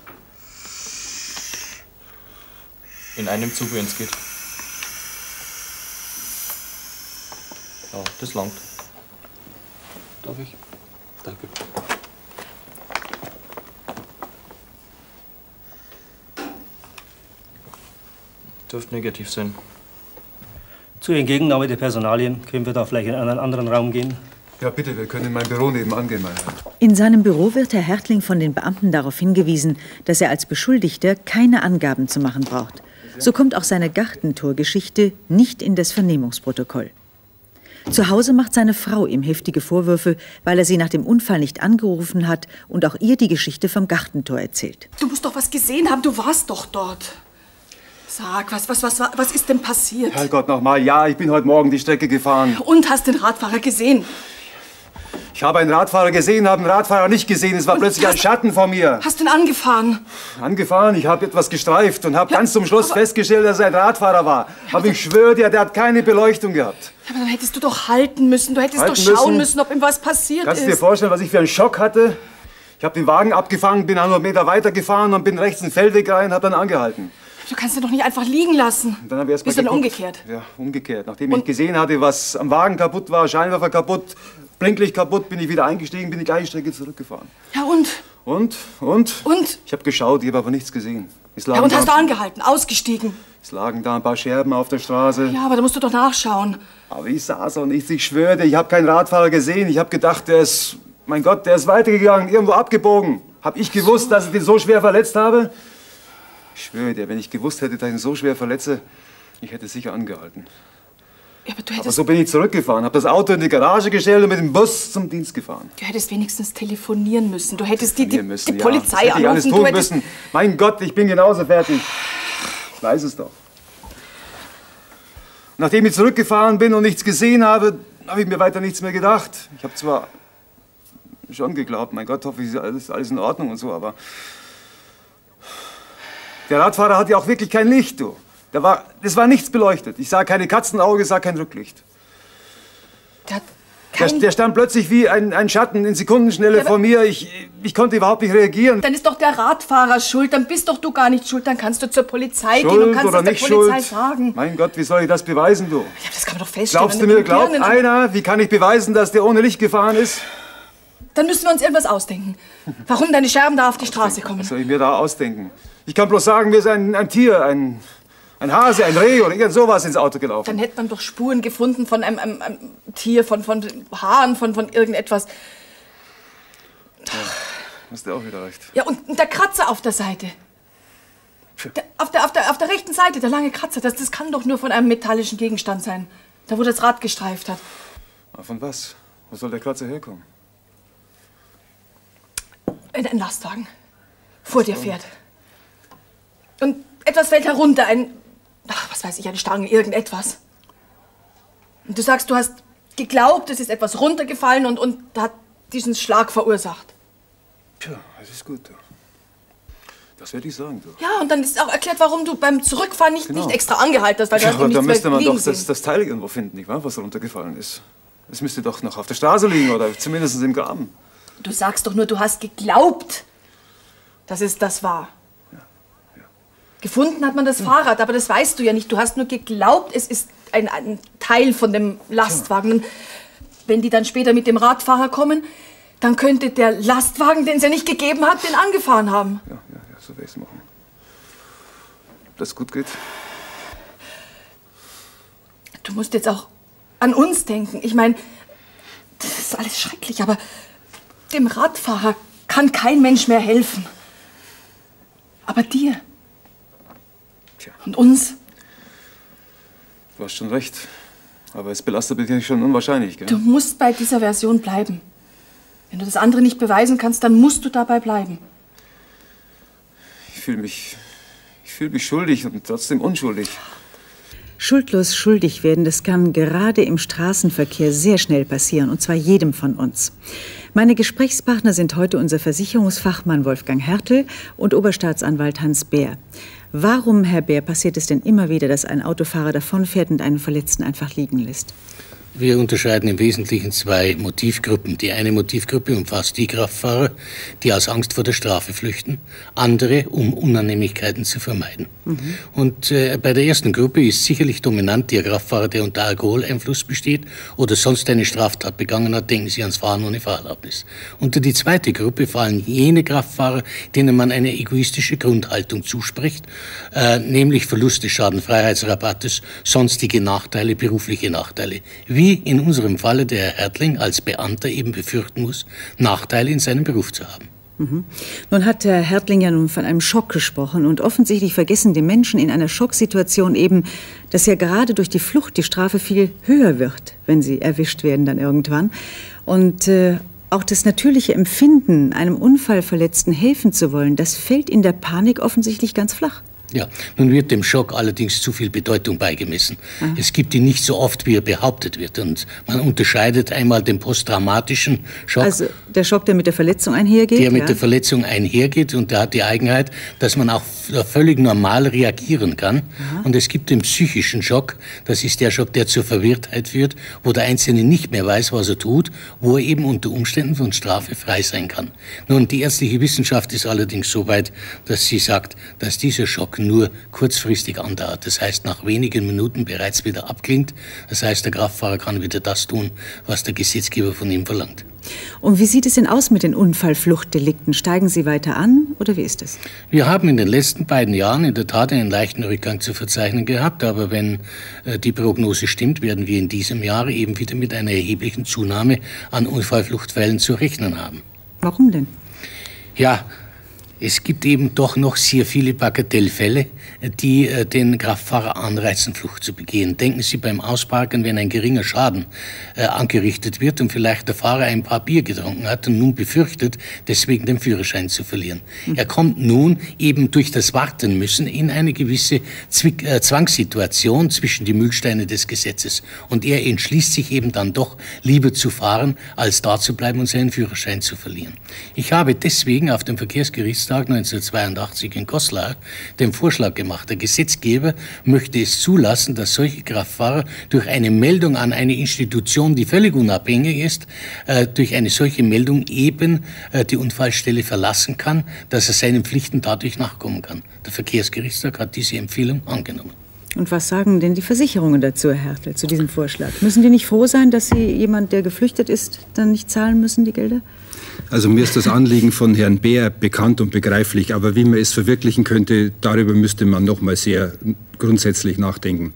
In einem Zug, wenn es geht. Ja, das langt. Darf ich? Danke. Dürfte negativ sein. Zur Entgegennahme der Personalien können wir da vielleicht in einen anderen Raum gehen. Ja, bitte, wir können in mein Büro nebenan gehen, mein Herr. In seinem Büro wird Herr Hertling von den Beamten darauf hingewiesen, dass er als Beschuldigter keine Angaben zu machen braucht. So kommt auch seine Gartentor-Geschichte nicht in das Vernehmungsprotokoll. Zu Hause macht seine Frau ihm heftige Vorwürfe, weil er sie nach dem Unfall nicht angerufen hat und auch ihr die Geschichte vom Gartentor erzählt. Du musst doch was gesehen haben, du warst doch dort. Sag, was ist denn passiert? Herrgott, nochmal, ja, ich bin heute Morgen die Strecke gefahren. Und hast den Radfahrer gesehen? Ich habe einen Radfahrer gesehen, habe einen Radfahrer nicht gesehen. Es war plötzlich ein Schatten vor mir. Hast du ihn angefahren? Angefahren? Ich habe etwas gestreift und habe ganz zum Schluss festgestellt, dass er ein Radfahrer war. Aber ich schwöre dir, der hat keine Beleuchtung gehabt. Ja, aber dann hättest du doch halten müssen. Du hättest doch schauen müssen, ob ihm was passiert ist. Kannst du dir vorstellen, was ich für einen Schock hatte? Ich habe den Wagen abgefangen, bin 100 Meter weitergefahren und bin rechts in den Feldweg rein, habe dann angehalten. Du kannst ihn doch nicht einfach liegen lassen. Und dann habe ich erst mal Bist du dann geguckt. umgekehrt? Ja, umgekehrt. Nachdem ich gesehen hatte, was am Wagen kaputt war, Scheinwerfer kaputt, Blinklicht kaputt, bin ich wieder eingestiegen, bin die gleiche Strecke zurückgefahren. Ja, und? Und? Ich habe geschaut, ich habe aber nichts gesehen. Ja, und hast du angehalten, ausgestiegen? Es lagen da ein paar Scherben auf der Straße. Ja, aber da musst du doch nachschauen. Aber ich saß auch nichts, ich schwöre dir, ich habe keinen Radfahrer gesehen. Ich habe gedacht, der ist, mein Gott, der ist weitergegangen, irgendwo abgebogen. Habe ich gewusst, dass ich den so schwer verletzt habe? Ich schwöre dir, wenn ich gewusst hätte, dass ich ihn so schwer verletze, ich hätte sicher angehalten. Ja, aber so bin ich zurückgefahren, habe das Auto in die Garage gestellt und mit dem Bus zum Dienst gefahren. Du hättest wenigstens telefonieren müssen. Du hättest die müssen, Polizei das hätte ich alles anrufen. tun müssen. Mein Gott, ich bin genauso fertig. Ich weiß es doch. Nachdem ich zurückgefahren bin und nichts gesehen habe, habe ich mir weiter nichts mehr gedacht. Ich habe zwar schon geglaubt, mein Gott, hoffe ich, ist alles in Ordnung und so, aber der Radfahrer hat ja auch wirklich kein Licht, du. Das war nichts beleuchtet. Ich sah keine Katzenauge, sah kein Rücklicht. Der stand plötzlich wie ein Schatten in Sekundenschnelle vor mir. Ich konnte überhaupt nicht reagieren. Dann ist doch der Radfahrer schuld, dann bist doch du gar nicht schuld. Dann kannst du zur Polizei gehen und kannst oder es der nicht Polizei schuld? sagen. Mein Gott, wie soll ich das beweisen, du? Ja, das kann man doch feststellen. Glaubst du mir, glaubt einer, wie kann ich beweisen, dass der ohne Licht gefahren ist? Dann müssen wir uns irgendwas ausdenken. Warum deine Scherben da auf die Straße kommen. Was soll ich mir da ausdenken? Ich kann bloß sagen, mir ist ein Tier, ein Hase, ein Reh oder irgend sowas ins Auto gelaufen. Dann hätte man doch Spuren gefunden von einem Tier, von Haaren, von irgendetwas. Ja, hast du auch wieder recht. Ja, und der Kratzer auf der Seite. Auf der rechten Seite, der lange Kratzer, das kann doch nur von einem metallischen Gegenstand sein. Da, wo das Rad gestreift hat. Von was? Wo soll der Kratzer herkommen? Ein Lastwagen. Vor dir fährt. Und etwas fällt herunter, was weiß ich, eine Stange, irgendetwas. Und du sagst, du hast geglaubt, es ist etwas runtergefallen und da hat diesen Schlag verursacht. Tja, das ist gut. Das werde ich sagen, du. Ja, und dann ist auch erklärt, warum du beim Zurückfahren nicht extra angehalten hast, weil Ja, du aber hast da nichts müsste mehr man liegen doch sehen. das Teil irgendwo finden, nicht wahr, was runtergefallen ist. Es müsste doch noch auf der Straße liegen oder zumindest im Graben. Du sagst doch nur, du hast geglaubt, dass es das war. Gefunden hat man das Fahrrad, aber das weißt du ja nicht. Du hast nur geglaubt, es ist ein Teil von dem Lastwagen. Und wenn die dann später mit dem Radfahrer kommen, dann könnte der Lastwagen, den es ja nicht gegeben hat, den angefahren haben. Ja, so werde ich es machen. Ob das gut geht? Du musst jetzt auch an uns denken. Ich meine, das ist alles schrecklich, aber dem Radfahrer kann kein Mensch mehr helfen. Aber dir. Und uns. Du hast schon recht. Aber es belastet mich schon unwahrscheinlich, gell? Du musst bei dieser Version bleiben. Wenn du das andere nicht beweisen kannst, dann musst du dabei bleiben. Ich fühle mich schuldig und trotzdem unschuldig. Schuldlos schuldig werden, das kann gerade im Straßenverkehr sehr schnell passieren, und zwar jedem von uns. Meine Gesprächspartner sind heute unser Versicherungsfachmann Wolfgang Hertel und Oberstaatsanwalt Hans Bär. Warum, Herr Bär, passiert es denn immer wieder, dass ein Autofahrer davonfährt und einen Verletzten einfach liegen lässt? Wir unterscheiden im Wesentlichen zwei Motivgruppen. Die eine Motivgruppe umfasst die Kraftfahrer, die aus Angst vor der Strafe flüchten, andere, um Unannehmlichkeiten zu vermeiden. Und bei der ersten Gruppe ist sicherlich dominant der Kraftfahrer, der unter Alkoholeinfluss besteht oder sonst eine Straftat begangen hat. Denken Sie ans Fahren ohne Fahrerlaubnis. Unter die zweite Gruppe fallen jene Kraftfahrer, denen man eine egoistische Grundhaltung zuspricht, nämlich Verlust des Schadenfreiheitsrabattes, sonstige Nachteile, berufliche Nachteile. Wie in unserem Falle der Herr Hertling als Beamter eben befürchten muss, Nachteile in seinem Beruf zu haben. Nun hat Herr Hertling ja nun von einem Schock gesprochen, und offensichtlich vergessen die Menschen in einer Schocksituation eben, dass ja gerade durch die Flucht die Strafe viel höher wird, wenn sie erwischt werden dann irgendwann. Und auch das natürliche Empfinden, einem Unfallverletzten helfen zu wollen, das fällt in der Panik offensichtlich ganz flach. Ja, nun wird dem Schock allerdings zu viel Bedeutung beigemessen. Es gibt ihn nicht so oft, wie er behauptet wird. Und man unterscheidet einmal den posttraumatischen Schock. Also der Schock, der mit der Verletzung einhergeht? Der mit der Verletzung einhergeht, und der hat die Eigenheit, dass man auch völlig normal reagieren kann. Und es gibt den psychischen Schock, das ist der Schock, der zur Verwirrtheit führt, wo der Einzelne nicht mehr weiß, was er tut, wo er eben unter Umständen von Strafe frei sein kann. Nun, die ärztliche Wissenschaft ist allerdings so weit, dass sie sagt, dass dieser Schock nur kurzfristig andauert. Das heißt, nach wenigen Minuten bereits wieder abklingt. Das heißt, der Kraftfahrer kann wieder das tun, was der Gesetzgeber von ihm verlangt. Und wie sieht es denn aus mit den Unfallfluchtdelikten? Steigen sie weiter an oder wie ist es? Wir haben in den letzten beiden Jahren in der Tat einen leichten Rückgang zu verzeichnen gehabt. Aber wenn die Prognose stimmt, werden wir in diesem Jahr eben wieder mit einer erheblichen Zunahme an Unfallfluchtfällen zu rechnen haben. Warum denn? Ja, es gibt eben doch noch sehr viele Bagatellfälle, die den Kraftfahrer anreizen, Flucht zu begehen. Denken Sie beim Ausparken, wenn ein geringer Schaden angerichtet wird und vielleicht der Fahrer ein paar Bier getrunken hat und nun befürchtet, deswegen den Führerschein zu verlieren. Er kommt nun eben durch das Warten müssen in eine gewisse Zwangssituation zwischen die Mühlsteine des Gesetzes. Und er entschließt sich eben dann doch, lieber zu fahren, als da zu bleiben und seinen Führerschein zu verlieren. Ich habe deswegen auf dem Verkehrsgerichtstag 1982 in Goslar den Vorschlag gemacht, der Gesetzgeber möchte es zulassen, dass solche Kraftfahrer durch eine Meldung an eine Institution, die völlig unabhängig ist, durch eine solche Meldung eben die Unfallstelle verlassen kann, dass er seinen Pflichten dadurch nachkommen kann. Der Verkehrsgerichtstag hat diese Empfehlung angenommen. Und was sagen denn die Versicherungen dazu, Herr Hertel, zu diesem Vorschlag? Müssen die nicht froh sein, dass sie jemand, der geflüchtet ist, dann nicht zahlen müssen, die Gelder? Also mir ist das Anliegen von Herrn Bär bekannt und begreiflich, aber wie man es verwirklichen könnte, darüber müsste man noch mal sehr grundsätzlich nachdenken.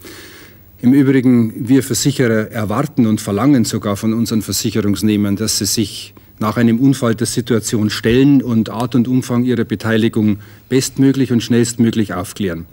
Im Übrigen, wir Versicherer erwarten und verlangen sogar von unseren Versicherungsnehmern, dass sie sich nach einem Unfall der Situation stellen und Art und Umfang ihrer Beteiligung bestmöglich und schnellstmöglich aufklären.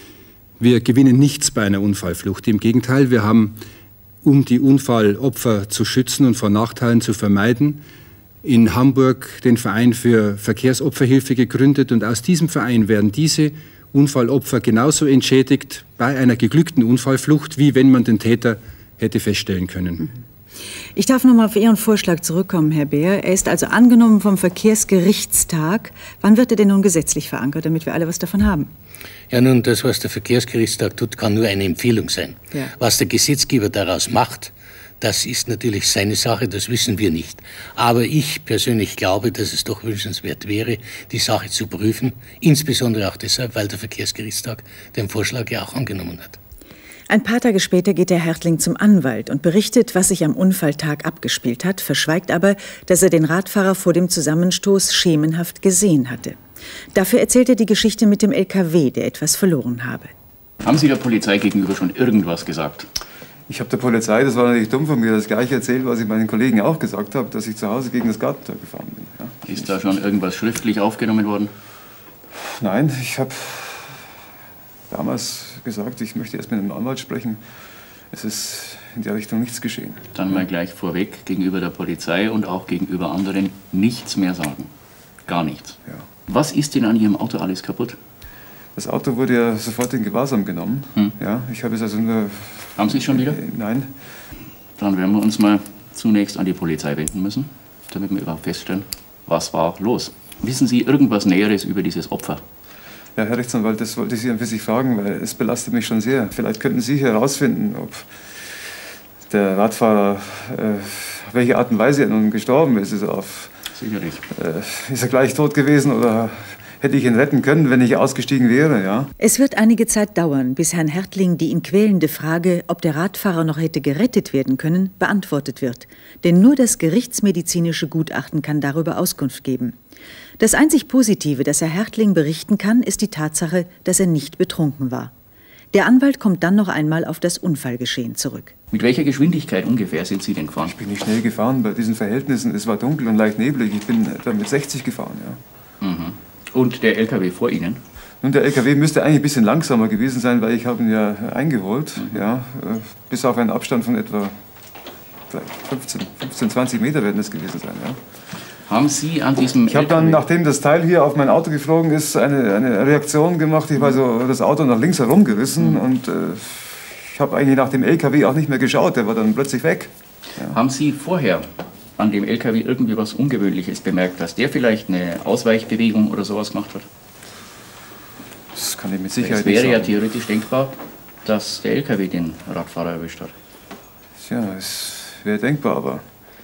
Wir gewinnen nichts bei einer Unfallflucht. Im Gegenteil, wir haben, um die Unfallopfer zu schützen und vor Nachteilen zu vermeiden, in Hamburg den Verein für Verkehrsopferhilfe gegründet, und aus diesem Verein werden diese Unfallopfer genauso entschädigt bei einer geglückten Unfallflucht, wie wenn man den Täter hätte feststellen können. Ich darf noch mal auf Ihren Vorschlag zurückkommen, Herr Beer. Er ist also angenommen vom Verkehrsgerichtstag. Wann wird er denn nun gesetzlich verankert, damit wir alle was davon haben? Ja, nun, das, was der Verkehrsgerichtstag tut, kann nur eine Empfehlung sein. Ja. Was der Gesetzgeber daraus macht, das ist natürlich seine Sache, das wissen wir nicht. Aber ich persönlich glaube, dass es doch wünschenswert wäre, die Sache zu prüfen, insbesondere auch deshalb, weil der Verkehrsgerichtstag den Vorschlag ja auch angenommen hat. Ein paar Tage später geht der Härtling zum Anwalt und berichtet, was sich am Unfalltag abgespielt hat, verschweigt aber, dass er den Radfahrer vor dem Zusammenstoß schemenhaft gesehen hatte. Dafür erzählt er die Geschichte mit dem LKW, der etwas verloren habe. Haben Sie der Polizei gegenüber schon irgendwas gesagt? Ich habe der Polizei, das war natürlich dumm von mir, das Gleiche erzählt, was ich meinen Kollegen auch gesagt habe, dass ich zu Hause gegen das Gartentor gefahren bin. Ja. Ist da schon irgendwas schriftlich aufgenommen worden? Nein, ich habe damals gesagt, ich möchte erst mit einem Anwalt sprechen. Es ist in der Richtung nichts geschehen. Dann mal gleich vorweg, gegenüber der Polizei und auch gegenüber anderen nichts mehr sagen. Gar nichts. Ja. Was ist denn an Ihrem Auto alles kaputt? Das Auto wurde ja sofort in Gewahrsam genommen. Ja, ich habe es also nur... Haben Sie es schon wieder? Nein. Dann werden wir uns mal zunächst an die Polizei wenden müssen, damit wir überhaupt feststellen, was war los. Wissen Sie irgendwas Näheres über dieses Opfer? Ja, Herr Rechtsanwalt, das wollte ich Sie an für sich fragen, weil es belastet mich schon sehr. Vielleicht könnten Sie herausfinden, ob der Radfahrer, welche Art und Weise er nun gestorben ist. Sicherlich. Ist er gleich tot gewesen oder hätte ich ihn retten können, wenn ich ausgestiegen wäre? Ja? Es wird einige Zeit dauern, bis Herrn Härtling die ihn quälende Frage, ob der Radfahrer noch hätte gerettet werden können, beantwortet wird. Denn nur das gerichtsmedizinische Gutachten kann darüber Auskunft geben. Das einzig Positive, das Herr Härtling berichten kann, ist die Tatsache, dass er nicht betrunken war. Der Anwalt kommt dann noch einmal auf das Unfallgeschehen zurück. Mit welcher Geschwindigkeit ungefähr sind Sie denn gefahren? Ich bin nicht schnell gefahren bei diesen Verhältnissen. Es war dunkel und leicht neblig. Ich bin da mit 60 gefahren, ja. Mhm. Und der LKW vor Ihnen? Nun, der LKW müsste eigentlich ein bisschen langsamer gewesen sein, weil ich habe ihn ja eingeholt. Ja, bis auf einen Abstand von etwa 15, 20 Meter werden es gewesen sein, ja. Haben Sie an diesem Ich habe dann, nachdem das Teil hier auf mein Auto geflogen ist, eine Reaktion gemacht. Ich habe also das Auto nach links herumgerissen und ich habe eigentlich nach dem LKW auch nicht mehr geschaut. Der war dann plötzlich weg. Ja. Haben Sie vorher an dem LKW irgendwie was Ungewöhnliches bemerkt, dass der vielleicht eine Ausweichbewegung oder sowas gemacht hat? Das kann ich mit Sicherheit nicht sagen. Es wäre ja theoretisch denkbar, dass der LKW den Radfahrer erwischt hat. Ja, es wäre denkbar, aber...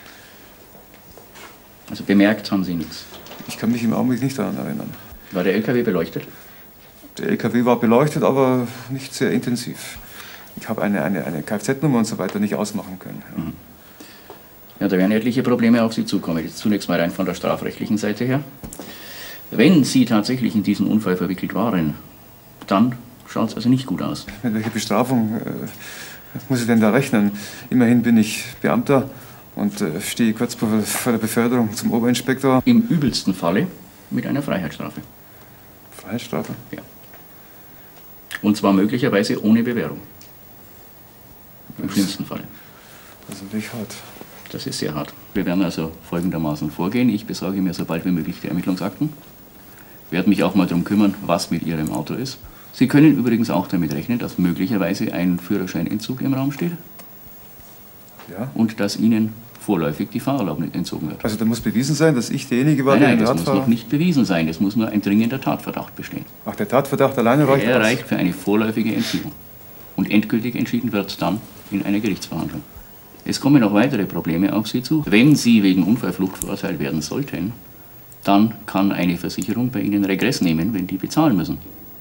Also bemerkt haben Sie nichts? Ich kann mich im Augenblick nicht daran erinnern. War der LKW beleuchtet? Der LKW war beleuchtet, aber nicht sehr intensiv. Ich habe eine Kfz-Nummer und so weiter nicht ausmachen können. Ja. Mhm. Ja, da werden etliche Probleme auf Sie zukommen. Jetzt zunächst mal rein von der strafrechtlichen Seite her. Wenn Sie tatsächlich in diesen Unfall verwickelt waren, dann schaut es also nicht gut aus. Mit welcher Bestrafung muss ich denn da rechnen? Immerhin bin ich Beamter und stehe kurz vor der Beförderung zum Oberinspektor. Im übelsten Falle mit einer Freiheitsstrafe. Freiheitsstrafe? Ja. Und zwar möglicherweise ohne Bewährung. Im schlimmsten Falle. Das ist natürlich hart. Das ist sehr hart. Wir werden also folgendermaßen vorgehen. Ich besorge mir so bald wie möglich die Ermittlungsakten. Werde mich auch mal darum kümmern, was mit Ihrem Auto ist. Sie können übrigens auch damit rechnen, dass möglicherweise ein Führerscheinentzug im Raum steht. Ja. Und dass Ihnen vorläufig die Fahrerlaubnis entzogen wird. Also da muss bewiesen sein, dass ich derjenige war, der den das Radfahrer... muss noch nicht bewiesen sein. Es muss nur ein dringender Tatverdacht bestehen. Ach, der Tatverdacht alleine reicht Er aus? reicht für eine vorläufige Entziehung. Und endgültig entschieden wird dann in einer Gerichtsverhandlung. Es kommen noch weitere Probleme auf Sie zu. Wenn Sie wegen Unfallflucht verurteilt werden sollten, dann kann eine Versicherung bei Ihnen Regress nehmen, wenn die bezahlen müssen.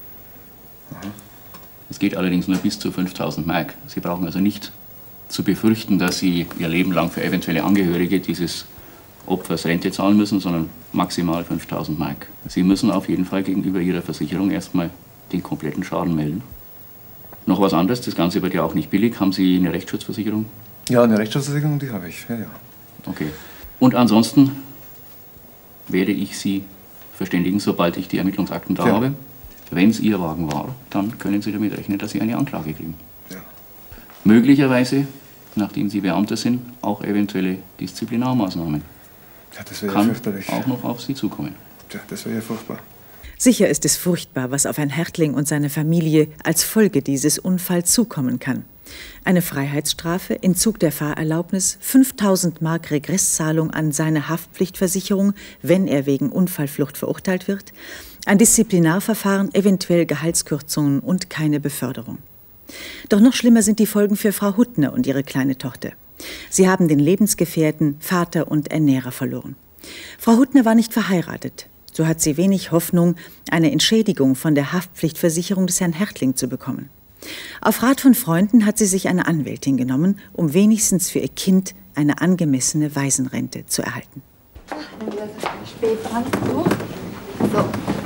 Es geht allerdings nur bis zu 5.000 Mark. Sie brauchen also nicht zu befürchten, dass Sie Ihr Leben lang für eventuelle Angehörige dieses Opfers Rente zahlen müssen, sondern maximal 5.000 Mark. Sie müssen auf jeden Fall gegenüber Ihrer Versicherung erstmal den kompletten Schaden melden. Noch was anderes, das Ganze wird ja auch nicht billig. Haben Sie eine Rechtsschutzversicherung? Ja, eine Rechtsschutzversicherung, die habe ich. Ja, ja. Okay. Und ansonsten werde ich Sie verständigen, sobald ich die Ermittlungsakten da habe. Wenn es Ihr Wagen war, dann können Sie damit rechnen, dass Sie eine Anklage kriegen. Ja. Möglicherweise, nachdem Sie Beamter sind, auch eventuelle Disziplinarmaßnahmen. Ja, das wäre Kann ja fürchterlich. auch noch auf Sie zukommen. Ja, das wäre ja furchtbar. Sicher ist es furchtbar, was auf Herrn Härtling und seine Familie als Folge dieses Unfalls zukommen kann. Eine Freiheitsstrafe, Entzug der Fahrerlaubnis, 5.000 Mark Regresszahlung an seine Haftpflichtversicherung, wenn er wegen Unfallflucht verurteilt wird, ein Disziplinarverfahren, eventuell Gehaltskürzungen und keine Beförderung. Doch noch schlimmer sind die Folgen für Frau Huttner und ihre kleine Tochter. Sie haben den Lebensgefährten, Vater und Ernährer verloren. Frau Huttner war nicht verheiratet. So hat sie wenig Hoffnung, eine Entschädigung von der Haftpflichtversicherung des Herrn Hertling zu bekommen. Auf Rat von Freunden hat sie sich eine Anwältin genommen, um wenigstens für ihr Kind eine angemessene Waisenrente zu erhalten. Spät dran. So.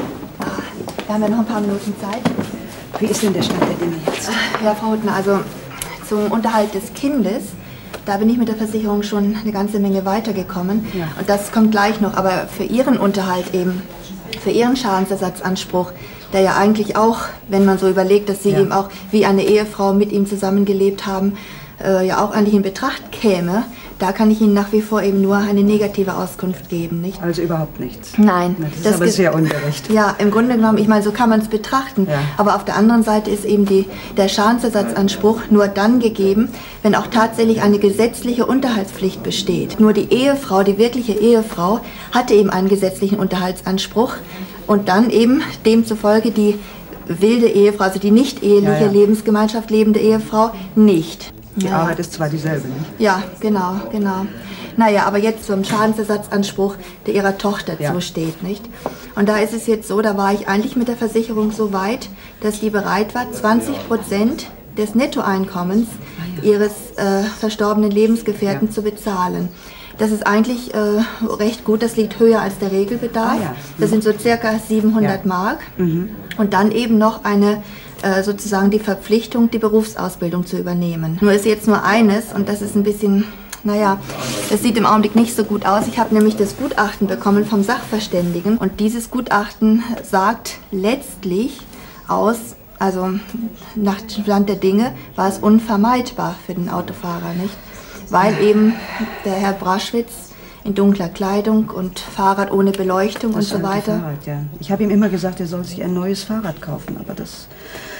Wir haben ja noch ein paar Minuten Zeit. Wie ist denn der Stand der Dinge jetzt? Ja, Frau Huttner, also zum Unterhalt des Kindes, da bin ich mit der Versicherung schon eine ganze Menge weitergekommen. Ja. Und das kommt gleich noch. Aber für Ihren Unterhalt eben, für Ihren Schadensersatzanspruch, der ja eigentlich auch, wenn man so überlegt, dass Sie eben auch wie eine Ehefrau mit ihm zusammengelebt haben, ja auch eigentlich in Betracht käme, da kann ich Ihnen nach wie vor eben nur eine negative Auskunft geben, nicht? Also überhaupt nichts? Nein. Das ist aber sehr ungerecht. Ja, im Grunde genommen, ich meine, so kann man es betrachten. Ja. Aber auf der anderen Seite ist eben der Schadensersatzanspruch nur dann gegeben, wenn auch tatsächlich eine gesetzliche Unterhaltspflicht besteht. Nur die Ehefrau, die wirkliche Ehefrau, hatte eben einen gesetzlichen Unterhaltsanspruch und dann eben demzufolge die wilde Ehefrau, also die nicht eheliche Lebensgemeinschaft lebende Ehefrau, nicht. Die Arbeit ist zwar dieselbe, nicht? Ja, genau. Naja, aber jetzt zum Schadensersatzanspruch, der ihrer Tochter zusteht, nicht? Und da ist es jetzt so, da war ich eigentlich mit der Versicherung so weit, dass die bereit war, 20% des Nettoeinkommens ihres verstorbenen Lebensgefährten zu bezahlen. Das ist eigentlich recht gut, das liegt höher als der Regelbedarf. Das sind so circa 700 Mark. Und dann eben noch eine sozusagen die Verpflichtung, die Berufsausbildung zu übernehmen. Nur ist jetzt nur eines, und das ist ein bisschen, naja, das sieht im Augenblick nicht so gut aus. Ich habe nämlich das Gutachten bekommen vom Sachverständigen und dieses Gutachten sagt letztlich aus, also nach Stand der Dinge war es unvermeidbar für den Autofahrer, nicht? Weil eben der Herr Braschwitz in dunkler Kleidung und Fahrrad ohne Beleuchtung und so weiter. Fahrrad, ja. Ich habe ihm immer gesagt, er soll sich ein neues Fahrrad kaufen, aber das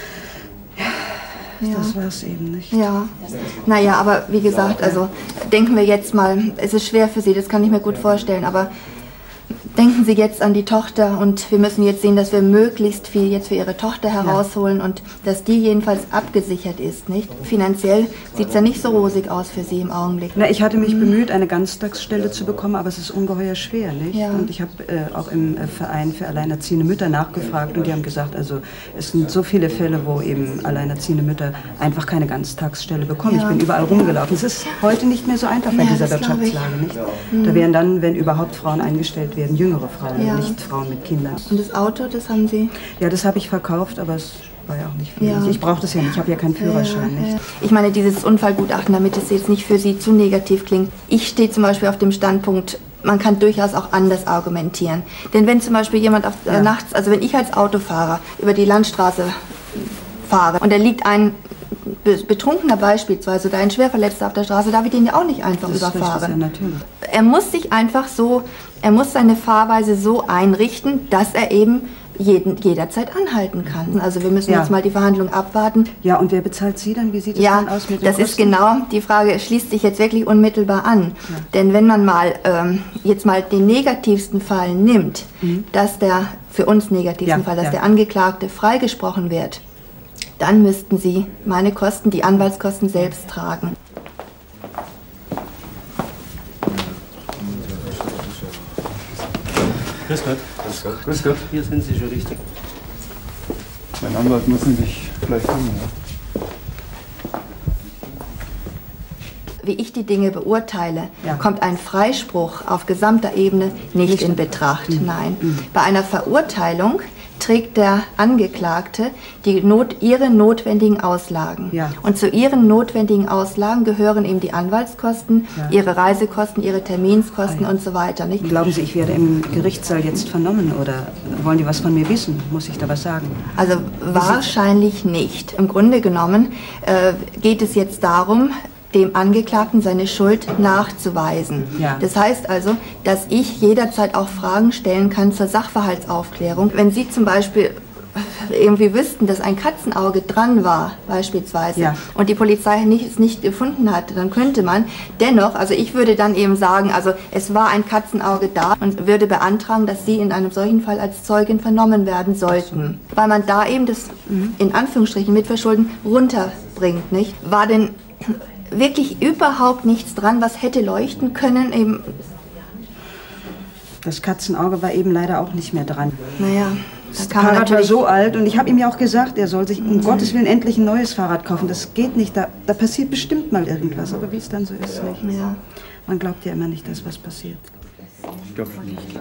war es eben nicht. Ja, naja, aber wie gesagt, also denken wir jetzt mal, es ist schwer für Sie, das kann ich mir gut vorstellen, aber denken Sie jetzt an die Tochter und wir müssen jetzt sehen, dass wir möglichst viel jetzt für Ihre Tochter herausholen und dass die jedenfalls abgesichert ist, nicht? Finanziell sieht es ja nicht so rosig aus für Sie im Augenblick. Na, ich hatte mich bemüht, eine Ganztagsstelle zu bekommen, aber es ist ungeheuer schwer, nicht? Ja. Und ich habe auch im Verein für alleinerziehende Mütter nachgefragt und die haben gesagt, also es sind so viele Fälle, wo eben alleinerziehende Mütter einfach keine Ganztagsstelle bekommen. Ja. Ich bin überall rumgelaufen. Es ist heute nicht mehr so einfach bei dieser Wirtschaftslage, nicht? Da wären dann, wenn überhaupt Frauen eingestellt werden, jüngere Frauen, nicht Frauen mit Kindern. Und das Auto, das haben Sie? Ja, das habe ich verkauft, aber es war ja auch nicht viel. Ja. Ich brauche das ja nicht, ich habe ja keinen Führerschein. Nicht? Ich meine, dieses Unfallgutachten, damit es jetzt nicht für Sie zu negativ klingt. Ich stehe zum Beispiel auf dem Standpunkt, man kann durchaus auch anders argumentieren. Denn wenn zum Beispiel jemand nachts, also wenn ich als Autofahrer über die Landstraße fahre und da liegt ein Betrunkener beispielsweise oder ein Schwerverletzter auf der Straße, darf ich den ja auch nicht einfach überfahren. Ja, natürlich. Er muss sich einfach so, er muss seine Fahrweise so einrichten, dass er eben jederzeit anhalten kann. Also wir müssen jetzt mal die Verhandlung abwarten. Ja, und wer bezahlt Sie dann? Wie sieht es dann aus mit den Kosten? Das ist genau, die Frage schließt sich jetzt wirklich unmittelbar an. Ja. Denn wenn man mal jetzt mal den negativsten Fall nimmt, dass der, für uns negativsten Fall, dass der Angeklagte freigesprochen wird, dann müssten Sie meine Kosten, die Anwaltskosten selbst tragen. Grüß Gott. Grüß Gott. Grüß Gott. Hier sind Sie schon richtig. Mein Anwalt muss mich gleich kommen, Wie ich die Dinge beurteile, kommt ein Freispruch auf gesamter Ebene nicht in Betracht. Nein. Bei einer Verurteilung trägt der Angeklagte ihre notwendigen Auslagen. Ja. Und zu ihren notwendigen Auslagen gehören eben die Anwaltskosten, ihre Reisekosten, ihre Terminskosten und so weiter. Nicht? Glauben Sie, ich werde im Gerichtssaal jetzt vernommen oder wollen die was von mir wissen? Muss ich da was sagen? Also wahrscheinlich nicht. Im Grunde genommen geht es jetzt darum, dem Angeklagten seine Schuld nachzuweisen. Ja. Das heißt also, dass ich jederzeit auch Fragen stellen kann zur Sachverhaltsaufklärung. Wenn Sie zum Beispiel irgendwie wüssten, dass ein Katzenauge dran war, beispielsweise, Ja. und die Polizei es nicht gefunden hatte, dann könnte man dennoch, also ich würde dann eben sagen, also es war ein Katzenauge da und würde beantragen, dass Sie in einem solchen Fall als Zeugin vernommen werden sollten. Weil man da eben das, in Anführungsstrichen, Mitverschulden runterbringt, nicht? War denn wirklich überhaupt nichts dran, was hätte leuchten können, eben... Das Katzenauge war eben leider auch nicht mehr dran. Naja, das Fahrrad war so alt und ich habe ihm ja auch gesagt, er soll sich um Gottes Willen endlich ein neues Fahrrad kaufen. Das geht nicht, da passiert bestimmt mal irgendwas, aber wie es dann so ist, nicht. Ja. Man glaubt ja immer nicht, dass was passiert. Ich glaube,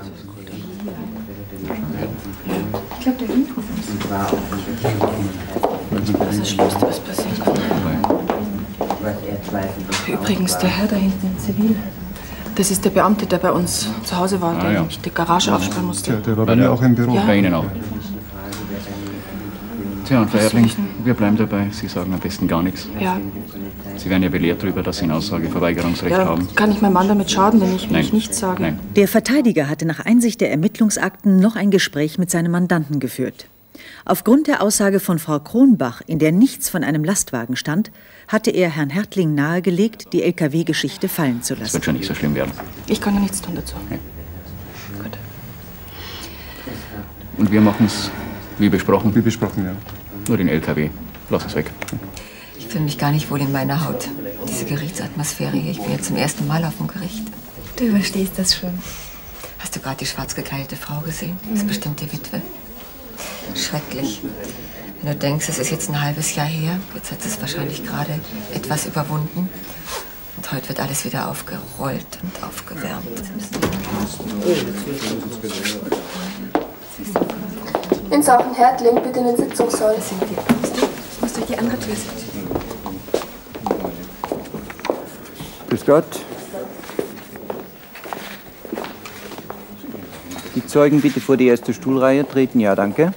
der Info Das ist das Schlimmste, was passieren kann. Übrigens, der Herr da hinten in Zivil, das ist der Beamte, der bei uns zu Hause war, der nämlich die Garage aufsperren musste. Der war bei mir auch im Büro. Ja. Bei Ihnen auch. Tja, und Frau Erdling, wir bleiben dabei. Sie sagen am besten gar nichts. Ja. Sie werden ja belehrt darüber, dass Sie ein Aussageverweigerungsrecht Ja, haben. kann ich meinem Mann damit schaden, wenn ich nichts sage? Nein. Der Verteidiger hatte nach Einsicht der Ermittlungsakten noch ein Gespräch mit seinem Mandanten geführt. Aufgrund der Aussage von Frau Kronbach, in der nichts von einem Lastwagen stand, hatte er Herrn Hertling nahegelegt, die LKW-Geschichte fallen zu Das lassen. wird schon nicht so schlimm werden. Ich kann ja nichts tun dazu. Okay. Und wir machen es wie besprochen? Wie besprochen, ja. Nur den LKW. Lass es weg. Ich fühle mich gar nicht wohl in meiner Haut. Diese Gerichtsatmosphäre hier. Ich bin jetzt zum ersten Mal auf dem Gericht. Du überstehst das schon. Hast du gerade die schwarz gekleidete Frau gesehen? Das ist bestimmt die Witwe. Schrecklich. Wenn du denkst, es ist jetzt ein halbes Jahr her, jetzt hat es wahrscheinlich gerade etwas überwunden. Und heute wird alles wieder aufgerollt und aufgewärmt. In Sachen Hertling bitte in den Sitzungssaal. Ich muss durch die andere Tür sitzen. Grüß Gott. Die Zeugen bitte vor die erste Stuhlreihe treten. Ja, danke.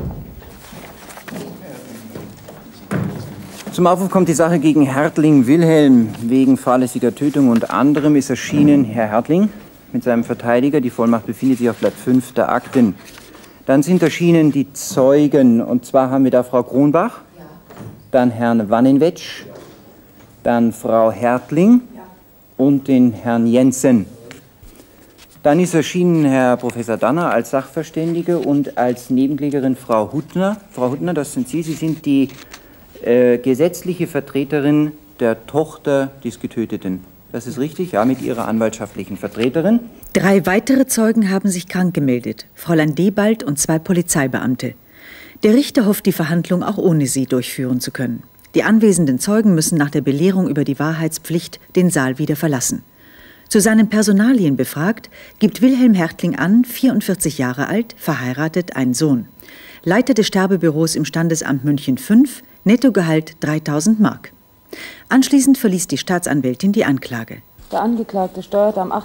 Zum Aufruf kommt die Sache gegen Hertling Wilhelm. Wegen fahrlässiger Tötung und anderem ist erschienen Herr Hertling mit seinem Verteidiger. Die Vollmacht befindet sich auf Blatt 5 der Akten. Dann sind erschienen die Zeugen. Und zwar haben wir da Frau Kronbach, dann Herrn Wannenwetsch, dann Frau Hertling und den Herrn Jensen. Dann ist erschienen Herr Professor Danner als Sachverständige und als Nebenklägerin Frau Huttner. Frau Huttner, das sind Sie. Sie sind die gesetzliche Vertreterin der Tochter des Getöteten. Das ist richtig, ja, mit Ihrer anwaltschaftlichen Vertreterin. 3 weitere Zeugen haben sich krank gemeldet, Fräulein Debald und 2 Polizeibeamte. Der Richter hofft, die Verhandlung auch ohne sie durchführen zu können. Die anwesenden Zeugen müssen nach der Belehrung über die Wahrheitspflicht den Saal wieder verlassen. Zu seinen Personalien befragt, gibt Wilhelm Hertling an, 44 Jahre alt, verheiratet, ein Sohn. Leiter des Sterbebüros im Standesamt München 5, Nettogehalt 3.000 Mark. Anschließend verließ die Staatsanwältin die Anklage. Der Angeklagte steuerte am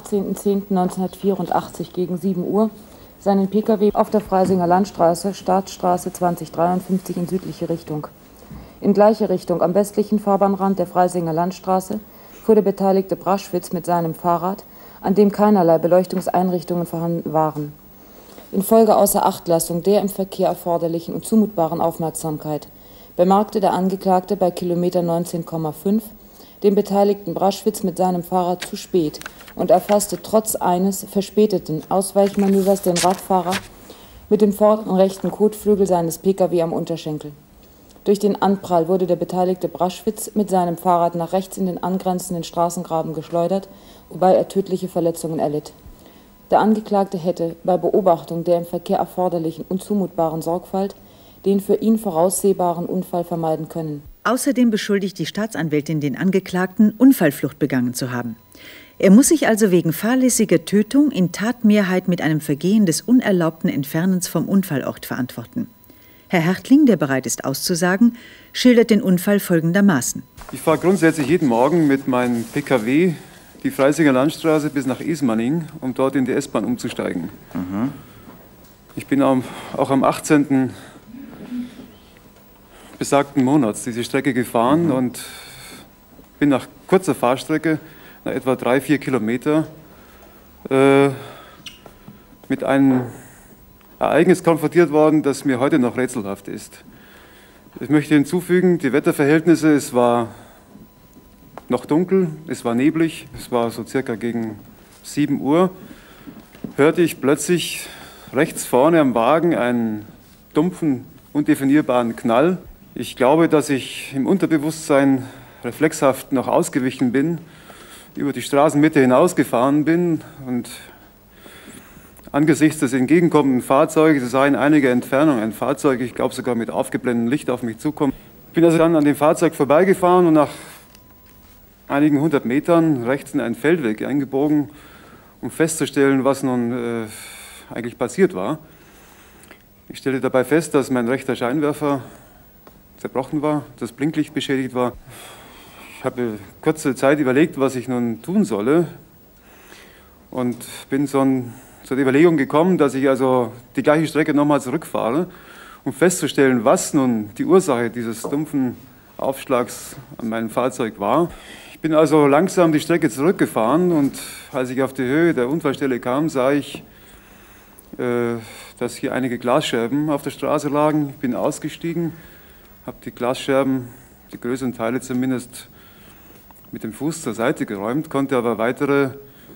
18.10.1984 gegen 7 Uhr seinen Pkw auf der Freisinger Landstraße, Staatsstraße 2053 in südliche Richtung. In gleiche Richtung, am westlichen Fahrbahnrand der Freisinger Landstraße, fuhr der beteiligte Braschwitz mit seinem Fahrrad, an dem keinerlei Beleuchtungseinrichtungen vorhanden waren. Infolge Außerachtlassung der im Verkehr erforderlichen und zumutbaren Aufmerksamkeit bemerkte der Angeklagte bei Kilometer 19,5 den beteiligten Braschwitz mit seinem Fahrrad zu spät und erfasste trotz eines verspäteten Ausweichmanövers den Radfahrer mit dem vorderen rechten Kotflügel seines Pkw am Unterschenkel. Durch den Anprall wurde der beteiligte Braschwitz mit seinem Fahrrad nach rechts in den angrenzenden Straßengraben geschleudert, wobei er tödliche Verletzungen erlitt. Der Angeklagte hätte bei Beobachtung der im Verkehr erforderlichen und zumutbaren Sorgfalt den für ihn voraussehbaren Unfall vermeiden können. Außerdem beschuldigt die Staatsanwältin den Angeklagten, Unfallflucht begangen zu haben. Er muss sich also wegen fahrlässiger Tötung in Tatmehrheit mit einem Vergehen des unerlaubten Entfernens vom Unfallort verantworten. Herr Hertling, der bereit ist auszusagen, schildert den Unfall folgendermaßen. Ich fahre grundsätzlich jeden Morgen mit meinem Pkw die Freisinger Landstraße bis nach Ismaning, um dort in die S-Bahn umzusteigen. Ich bin auch am 18. besagten Monats diese Strecke gefahren und bin nach kurzer Fahrstrecke, nach etwa 3-4 Kilometer, mit einem Ereignis konfrontiert worden, das mir heute noch rätselhaft ist. Ich möchte hinzufügen, die Wetterverhältnisse, es war noch dunkel, es war neblig, es war so circa gegen 7 Uhr, hörte ich plötzlich rechts vorne am Wagen einen dumpfen, undefinierbaren Knall. Ich glaube, dass ich im Unterbewusstsein reflexhaft noch ausgewichen bin, über die Straßenmitte hinausgefahren bin und angesichts des entgegenkommenden Fahrzeuges, es sah in einiger Entfernung ein Fahrzeug, ich glaube sogar mit aufgeblendetem Licht auf mich zukommen. Ich bin also dann an dem Fahrzeug vorbeigefahren und nach einigen 100 Metern rechts in einen Feldweg eingebogen, um festzustellen, was nun eigentlich passiert war. Ich stellte dabei fest, dass mein rechter Scheinwerfer zerbrochen war, das Blinklicht beschädigt war. Ich habe kurze Zeit überlegt, was ich nun tun solle und bin zur Überlegung gekommen, dass ich also die gleiche Strecke nochmal zurückfahre, um festzustellen, was nun die Ursache dieses dumpfen Aufschlags an meinem Fahrzeug war. Ich bin also langsam die Strecke zurückgefahren und als ich auf die Höhe der Unfallstelle kam, sah ich, dass hier einige Glasscherben auf der Straße lagen. Ich bin ausgestiegen, habe die Glasscherben, die größeren Teile zumindest, mit dem Fuß zur Seite geräumt, konnte aber weitere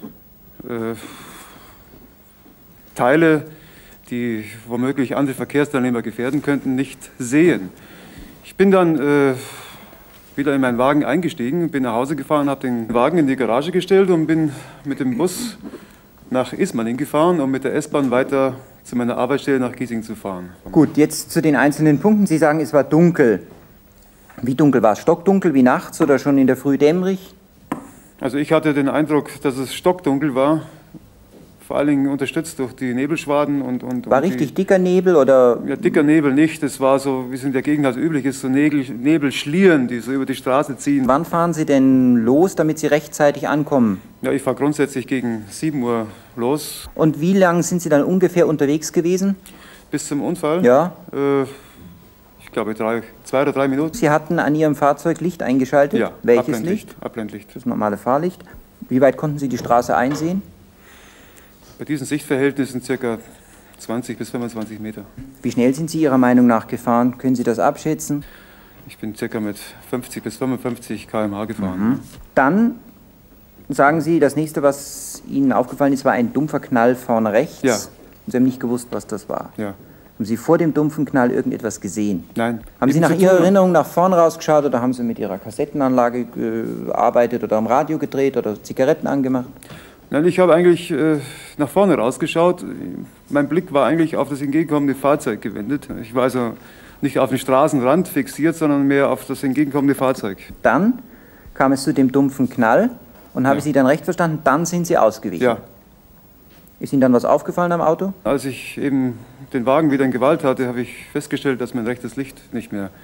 Teile, die womöglich andere Verkehrsteilnehmer gefährden könnten, nicht sehen. Ich bin dann wieder in meinen Wagen eingestiegen, bin nach Hause gefahren, habe den Wagen in die Garage gestellt und bin mit dem Bus nach Ismaning gefahren, um mit der S-Bahn weiter zu meiner Arbeitsstelle nach Giesing zu fahren. Gut, jetzt zu den einzelnen Punkten. Sie sagen, es war dunkel. Wie dunkel war es? Stockdunkel wie nachts oder schon in der Früh dämmerig? Also ich hatte den Eindruck, dass es stockdunkel war, vor allen Dingen unterstützt durch die Nebelschwaden War richtig dicker Nebel oder? Ja, dicker Nebel nicht. Es war so, wie es in der Gegend also üblich ist, so Nebelschlieren, die so über die Straße ziehen. Wann fahren Sie denn los, damit Sie rechtzeitig ankommen? Ja, ich fahre grundsätzlich gegen 7 Uhr los. Und wie lange sind Sie dann ungefähr unterwegs gewesen? Bis zum Unfall? Ja. Ich glaube 2 oder 3 Minuten. Sie hatten an Ihrem Fahrzeug Licht eingeschaltet? Ja, welches Abblendlicht, Licht? Abblendlicht. Das normale Fahrlicht. Wie weit konnten Sie die Straße einsehen? Bei diesen Sichtverhältnissen ca. 20 bis 25 Meter. Wie schnell sind Sie Ihrer Meinung nach gefahren? Können Sie das abschätzen? Ich bin ca. mit 50 bis 55 km/h gefahren. Dann sagen Sie, das nächste, was Ihnen aufgefallen ist, war ein dumpfer Knall vorne rechts. Ja. Sie haben nicht gewusst, was das war. Ja. Haben Sie vor dem dumpfen Knall irgendetwas gesehen? Nein. Haben Sie nach Ihrer Erinnerung nach vorne rausgeschaut oder haben Sie mit Ihrer Kassettenanlage gearbeitet oder am Radio gedreht oder Zigaretten angemacht? Nein, ich habe eigentlich nach vorne rausgeschaut. Mein Blick war eigentlich auf das entgegenkommende Fahrzeug gewendet. Ich war also nicht auf den Straßenrand fixiert, sondern mehr auf das entgegenkommende Fahrzeug. Dann kam es zu dem dumpfen Knall und habe ich Sie dann recht verstanden, dann sind Sie ausgewichen? Ja. Ist Ihnen dann was aufgefallen am Auto? Als ich eben den Wagen wieder in Gewalt hatte, habe ich festgestellt, dass mein rechtes Licht nicht mehr...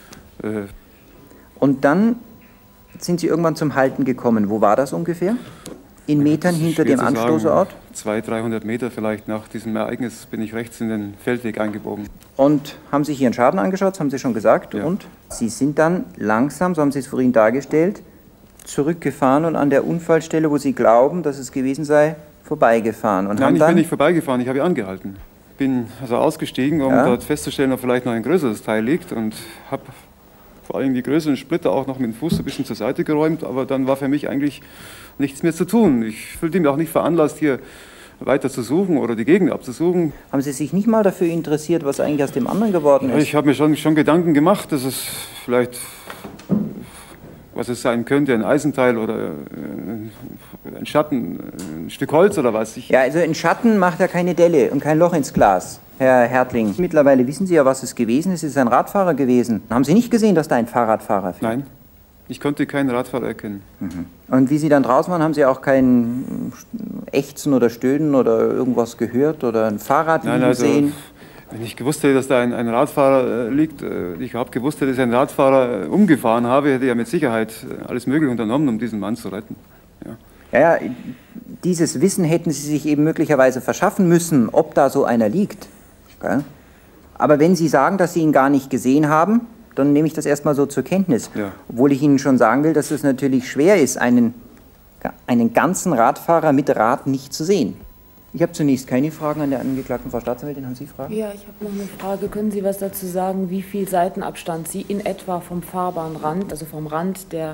Und dann sind Sie irgendwann zum Halten gekommen. Wo war das ungefähr? In Metern hinter dem Anstoßort? 200-300 Meter vielleicht nach diesem Ereignis bin ich rechts in den Feldweg eingebogen. Und haben sich Ihren Schaden angeschaut, das haben Sie schon gesagt. Ja. Und Sie sind dann langsam, so haben Sie es vorhin dargestellt, zurückgefahren und an der Unfallstelle, wo Sie glauben, dass es gewesen sei, vorbeigefahren. Und Nein, ich bin nicht vorbeigefahren, ich habe angehalten. Bin also ausgestiegen, um dort festzustellen, ob vielleicht noch ein größeres Teil liegt und habe vor allem die größeren Splitter auch noch mit dem Fuß ein bisschen zur Seite geräumt, aber dann war für mich eigentlich nichts mehr zu tun. Ich fühlte mich auch nicht veranlasst, hier weiter zu suchen oder die Gegend abzusuchen. Haben Sie sich nicht mal dafür interessiert, was eigentlich aus dem anderen geworden ist? Ich habe mir schon Gedanken gemacht, dass es vielleicht, was es sein könnte, ein Eisenteil oder ein Schatten, ein Stück Holz oder was. Ja, also ein Schatten macht ja keine Delle und kein Loch ins Glas, Herr Hertling. Mittlerweile wissen Sie ja, was es gewesen ist. Es ist ein Radfahrer gewesen. Haben Sie nicht gesehen, dass da ein Fahrradfahrer fährt? Nein, ich konnte keinen Radfahrer erkennen. Und wie Sie dann draußen waren, haben Sie auch kein Ächzen oder Stöhnen oder irgendwas gehört oder ein Fahrrad gesehen? Wenn ich gewusst hätte, dass da ein Radfahrer liegt, ich habe gewusst hätte, dass ich einen Radfahrer umgefahren habe, hätte ich ja mit Sicherheit alles Mögliche unternommen, um diesen Mann zu retten. Ja, dieses Wissen hätten Sie sich eben möglicherweise verschaffen müssen, ob da so einer liegt. Aber wenn Sie sagen, dass Sie ihn gar nicht gesehen haben, dann nehme ich das erstmal so zur Kenntnis. Ja. Obwohl ich Ihnen schon sagen will, dass es natürlich schwer ist, einen ganzen Radfahrer mit Rad nicht zu sehen. Ich habe zunächst keine Fragen an der Angeklagten. Frau Staatsanwältin, haben Sie Fragen? Ja, ich habe noch eine Frage. Können Sie was dazu sagen, wie viel Seitenabstand Sie in etwa vom Fahrbahnrand, also vom Rand der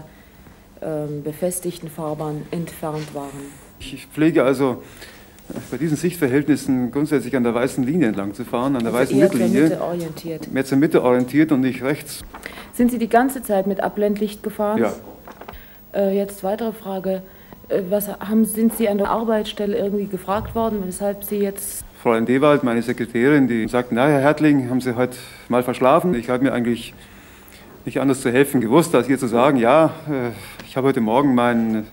befestigten Fahrbahn entfernt waren? Ich pflege also bei diesen Sichtverhältnissen grundsätzlich an der weißen Linie entlang zu fahren, an der weißen Mittellinie. Mehr zur Mitte orientiert. Mehr zur Mitte orientiert und nicht rechts. Sind Sie die ganze Zeit mit Abblendlicht gefahren? Ja. Jetzt weitere Frage. Sind Sie an der Arbeitsstelle irgendwie gefragt worden, weshalb Sie jetzt... Fräulein Dewald, meine Sekretärin, die sagt, na Herr Hertling, haben Sie heute mal verschlafen? Ich habe mir eigentlich nicht anders zu helfen gewusst, als ihr zu sagen, ja, ich habe heute Morgen mein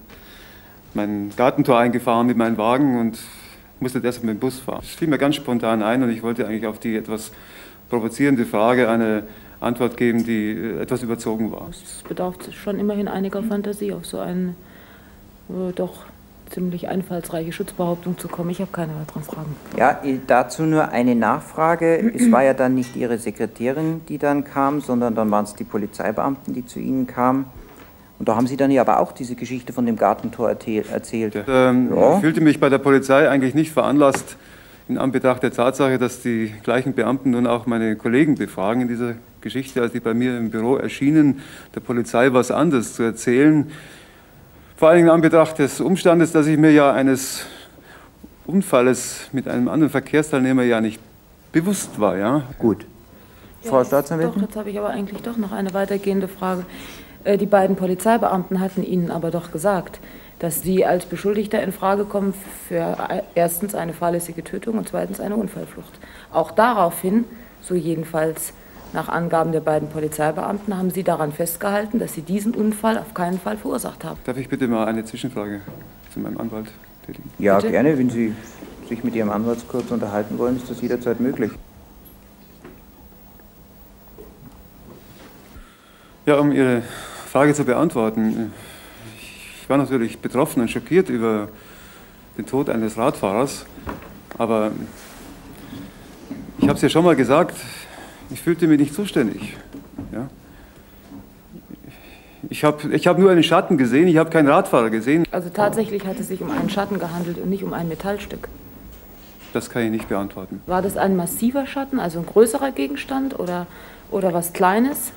Gartentor eingefahren mit meinem Wagen und musste deshalb mit dem Bus fahren. Das fiel mir ganz spontan ein und ich wollte eigentlich auf die etwas provozierende Frage eine Antwort geben, die etwas überzogen war. Es bedarf schon immerhin einiger Fantasie, auf so eine doch ziemlich einfallsreiche Schutzbehauptung zu kommen. Ich habe keine weiteren Fragen. Ja, dazu nur eine Nachfrage. Es war ja dann nicht Ihre Sekretärin, die dann kam, sondern dann waren es die Polizeibeamten, die zu Ihnen kamen. Und da haben Sie dann ja aber auch diese Geschichte von dem Gartentor erzählt. Ich fühlte mich bei der Polizei eigentlich nicht veranlasst, in Anbetracht der Tatsache, dass die gleichen Beamten nun auch meine Kollegen befragen in dieser Geschichte, als die bei mir im Büro erschienen, der Polizei was anderes zu erzählen. Vor allem in Anbetracht des Umstandes, dass ich mir ja eines Unfalles mit einem anderen Verkehrsteilnehmer ja nicht bewusst war. Ja? Gut. Frau Staatsanwältin? Doch, jetzt habe ich aber eigentlich doch noch eine weitergehende Frage. Die beiden Polizeibeamten hatten Ihnen aber doch gesagt, dass Sie als Beschuldigter in Frage kommen für erstens eine fahrlässige Tötung und zweitens eine Unfallflucht. Auch daraufhin, so jedenfalls nach Angaben der beiden Polizeibeamten, haben Sie daran festgehalten, dass Sie diesen Unfall auf keinen Fall verursacht haben. Darf ich bitte mal eine Zwischenfrage zu meinem Anwalt tätigen? Ja, Bitte? Gerne. Wenn Sie sich mit Ihrem Anwalt kurz unterhalten wollen, ist das jederzeit möglich. Ja, um Ihre Frage zu beantworten. Ich war natürlich betroffen und schockiert über den Tod eines Radfahrers, aber ich habe es ja schon mal gesagt, ich fühlte mich nicht zuständig. Ja? Ich hab nur einen Schatten gesehen, ich habe keinen Radfahrer gesehen. Also tatsächlich hat es sich um einen Schatten gehandelt und nicht um ein Metallstück. Das kann ich nicht beantworten. War das ein massiver Schatten, also ein größerer Gegenstand oder was Kleines?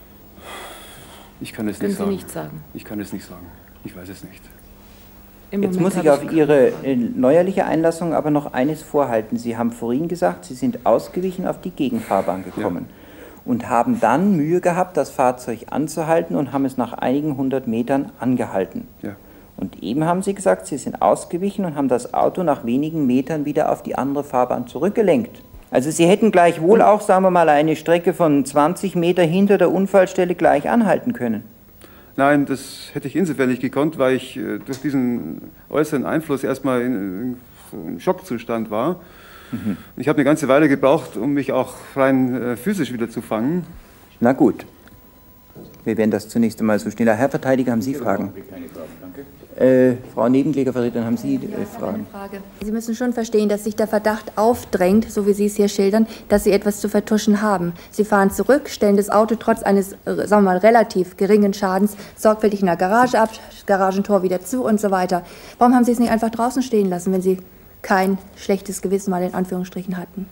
Ich kann es Können nicht Sie sagen. nicht sagen? Ich kann es nicht sagen. Ich weiß es nicht. Jetzt muss ich auf Ihre neuerliche Einlassung aber noch eines vorhalten. Sie haben vorhin gesagt, Sie sind ausgewichen auf die Gegenfahrbahn gekommen und haben dann Mühe gehabt, das Fahrzeug anzuhalten und haben es nach einigen 100 Metern angehalten. Ja. Und eben haben Sie gesagt, Sie sind ausgewichen und haben das Auto nach wenigen Metern wieder auf die andere Fahrbahn zurückgelenkt. Also Sie hätten gleichwohl auch, sagen wir mal, eine Strecke von 20 Meter hinter der Unfallstelle gleich anhalten können. Nein, das hätte ich insofern nicht gekonnt, weil ich durch diesen äußeren Einfluss erstmal in Schockzustand war. Mhm. Ich habe eine ganze Weile gebraucht, um mich auch rein physisch wieder zu fangen. Na gut. Wir werden das zunächst einmal so schneller. Herr Verteidiger, haben Sie Fragen? Keine Fragen, danke. Frau Nebenklägervertreterin, haben Sie Fragen? Sie müssen schon verstehen, dass sich der Verdacht aufdrängt, so wie Sie es hier schildern, dass Sie etwas zu vertuschen haben. Sie fahren zurück, stellen das Auto trotz eines, sagen wir mal, relativ geringen Schadens sorgfältig in der Garage ab, Garagentor wieder zu und so weiter. Warum haben Sie es nicht einfach draußen stehen lassen, wenn Sie kein schlechtes Gewissen mal in Anführungsstrichen hatten?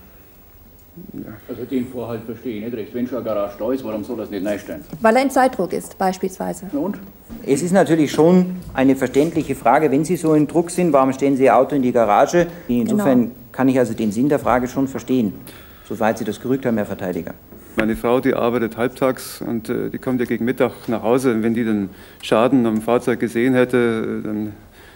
Ja. Also den Vorhalt verstehe ich nicht recht. Wenn schon eine Garage da ist, warum soll das nicht reinstellen? Weil er in Zeitdruck ist, beispielsweise. Und? Es ist natürlich schon eine verständliche Frage. Wenn Sie so in Druck sind, warum stellen Sie Ihr Auto in die Garage? Insofern kann ich also den Sinn der Frage schon verstehen, soweit Sie das gerügt haben, Herr Verteidiger. Meine Frau, die arbeitet halbtags und die kommt ja gegen Mittag nach Hause. Und wenn die den Schaden am Fahrzeug gesehen hätte, dann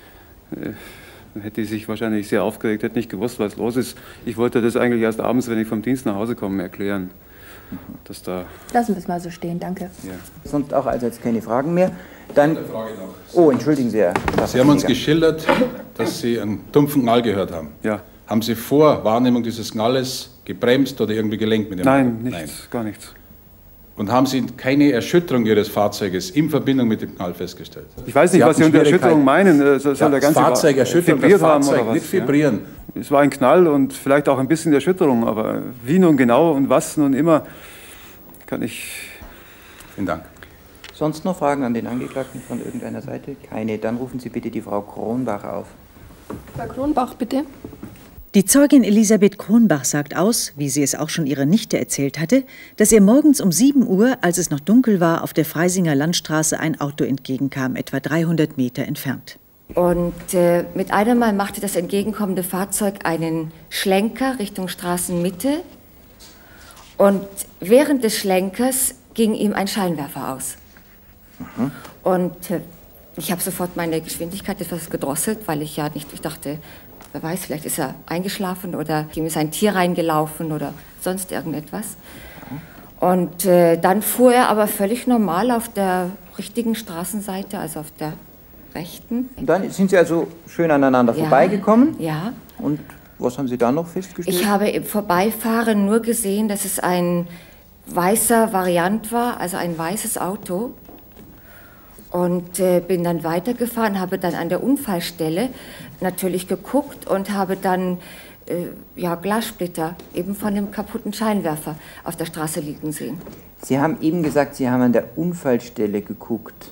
hätte sie sich wahrscheinlich sehr aufgeregt, hätte nicht gewusst, was los ist. Ich wollte das eigentlich erst abends, wenn ich vom Dienst nach Hause komme, erklären. Dass da Lassen wir es mal so stehen, danke. Ja. Sonst auch also jetzt keine Fragen mehr. Dann, oh, entschuldigen Sie, Herr. Sie haben uns geschildert, dass Sie einen dumpfen Knall gehört haben. Ja. Haben Sie vor Wahrnehmung dieses Knalles gebremst oder irgendwie gelenkt mit dem Nein, Auto? nichts, Nein, gar nichts. Und haben Sie keine Erschütterung Ihres Fahrzeuges in Verbindung mit dem Knall festgestellt? Ich weiß nicht, was Sie unter Erschütterung meinen. Soll der ganze Fahrzeug erschüttert, das Fahrzeug nicht vibrieren. Es war ein Knall und vielleicht auch ein bisschen Erschütterung, aber wie nun genau und was nun immer, kann ich... Vielen Dank. Sonst noch Fragen an den Angeklagten von irgendeiner Seite? Keine. Dann rufen Sie bitte die Frau Kronbach auf. Frau Kronbach, bitte. Die Zeugin Elisabeth Kronbach sagt aus, wie sie es auch schon ihrer Nichte erzählt hatte, dass ihr morgens um 7 Uhr, als es noch dunkel war, auf der Freisinger Landstraße ein Auto entgegenkam, etwa 300 Meter entfernt. Und mit einem Mal machte das entgegenkommende Fahrzeug einen Schlenker Richtung Straßenmitte. Und während des Schlenkers ging ihm ein Scheinwerfer aus. Und ich habe sofort meine Geschwindigkeit etwas gedrosselt, weil ich dachte, wer weiß, vielleicht ist er eingeschlafen oder ihm ist ein Tier reingelaufen oder sonst irgendetwas. Und dann fuhr er aber völlig normal auf der richtigen Straßenseite, also auf der rechten. Und dann sind Sie also schön aneinander vorbeigekommen? Ja. Und was haben Sie da noch festgestellt? Ich habe im Vorbeifahren nur gesehen, dass es ein weißer Variant war, also ein weißes Auto. Und bin dann weitergefahren, habe dann an der Unfallstelle natürlich geguckt und habe dann Glassplitter eben von dem kaputten Scheinwerfer auf der Straße liegen sehen. Sie haben eben gesagt, Sie haben an der Unfallstelle geguckt.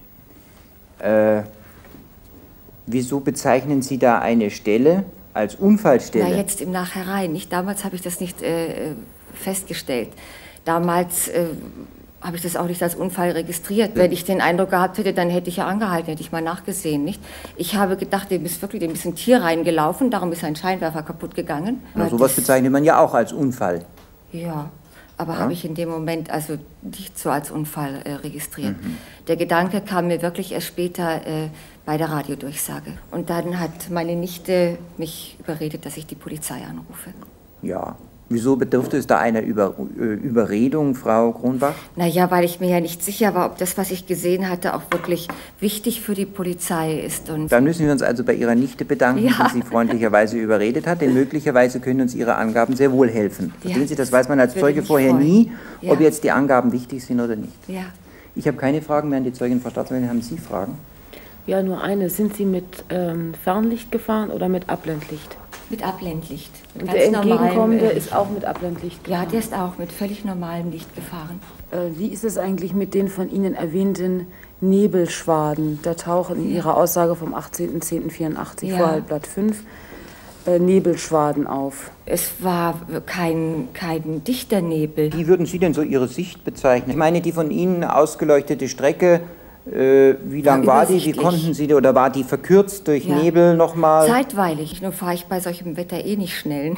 Wieso bezeichnen Sie da eine Stelle als Unfallstelle? Na, jetzt im Nachhinein. Nicht damals habe ich das nicht festgestellt. Damals habe ich das auch nicht als Unfall registriert. Wenn ich den Eindruck gehabt hätte, dann hätte ich ja angehalten, hätte ich mal nachgesehen, nicht? Ich habe gedacht, dem ist ein Tier reingelaufen, darum ist ein Scheinwerfer kaputt gegangen. Na, sowas bezeichnet man ja auch als Unfall. Ja, aber habe ich in dem Moment also nicht so als Unfall registriert. Der Gedanke kam mir wirklich erst später bei der Radiodurchsage. Und dann hat meine Nichte mich überredet, dass ich die Polizei anrufe. Ja. Wieso bedurfte es da einer Überredung, Frau Kronbach? Naja, weil ich mir ja nicht sicher war, ob das, was ich gesehen hatte, auch wirklich wichtig für die Polizei ist. Und dann müssen wir uns also bei Ihrer Nichte bedanken, die Sie freundlicherweise überredet hat, denn möglicherweise können uns Ihre Angaben sehr wohl helfen. Verstehen Sie, das weiß man als Zeuge vorher nie, ob jetzt die Angaben wichtig sind oder nicht. Ja. Ich habe keine Fragen mehr an die Zeugin. Frau Staatsanwältin, haben Sie Fragen? Ja, nur eine. Sind Sie mit Fernlicht gefahren oder mit Abblendlicht? Mit Abblendlicht. Mit und der entgegenkommende ist auch mit Abblendlicht gefahren? Ja, der ist auch mit völlig normalem Licht gefahren. Wie ist es eigentlich mit den von Ihnen erwähnten Nebelschwaden? Da tauchen in Ihrer Aussage vom 18.10.84, Vorhaltblatt 5, Nebelschwaden auf. Es war kein dichter Nebel. Wie würden Sie denn so Ihre Sicht bezeichnen? Ich meine, die von Ihnen ausgeleuchtete Strecke, wie lang war die? Wie konnten Sie, oder war die verkürzt durch Nebel nochmal? Zeitweilig. Nur fahre ich bei solchem Wetter eh nicht schnell.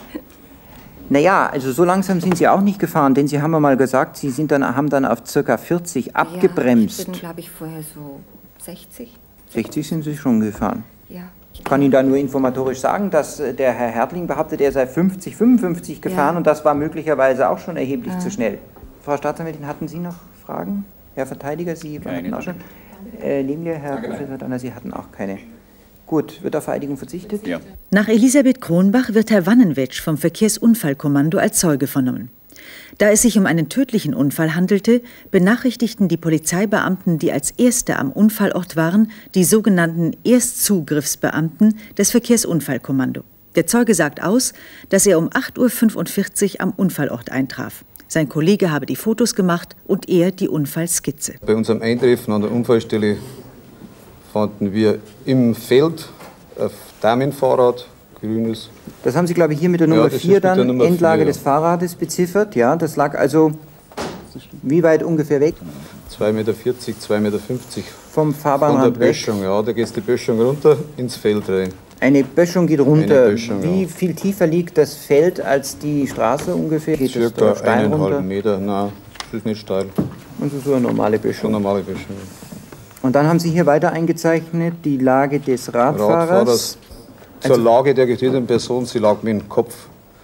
Naja, also so langsam sind Sie auch nicht gefahren, denn Sie haben ja mal gesagt, Sie haben dann auf ca. 40 abgebremst. Ja, ich bin, glaube ich, vorher so 60. 60 sind Sie schon gefahren? Ja. Ich kann Ihnen da nur informatorisch sagen, dass der Herr Hertling behauptet, er sei 50, 55 gefahren und das war möglicherweise auch schon erheblich zu schnell. Frau Staatsanwältin, hatten Sie noch Fragen? Herr Verteidiger, Sie hatten auch schon. Neben dir, Herr Professor Danner, Sie hatten auch keine. Gut, wird auf Vereidigung verzichtet? Ja. Nach Elisabeth Kronbach wird Herr Wannenwetsch vom Verkehrsunfallkommando als Zeuge vernommen. Da es sich um einen tödlichen Unfall handelte, benachrichtigten die Polizeibeamten, die als Erste am Unfallort waren, die sogenannten Erstzugriffsbeamten des Verkehrsunfallkommando. Der Zeuge sagt aus, dass er um 8:45 Uhr am Unfallort eintraf. Sein Kollege habe die Fotos gemacht und er die Unfallskizze. Bei unserem Eintreffen an der Unfallstelle fanden wir im Feld ein Damenfahrrad, grünes. Das haben Sie, glaube ich, hier mit der Nummer 4 dann, Nummer Endlage 4, des Fahrrades beziffert. Ja, das lag also wie weit ungefähr weg? 2,40 Meter, 2,50 Meter. Vom Fahrbahnrand von der Böschung, ja, da geht die Böschung runter ins Feld rein. Eine Böschung geht runter. Böschung, wie viel tiefer liegt das Feld als die Straße ungefähr? Geht circa 1,5 Meter. Nein, das ist nicht steil. Also so eine normale Böschung. So eine normale Böschung. Und dann haben Sie hier weiter eingezeichnet die Lage des Radfahrers. Zur Lage der getöteten Person, sie lag mit dem Kopf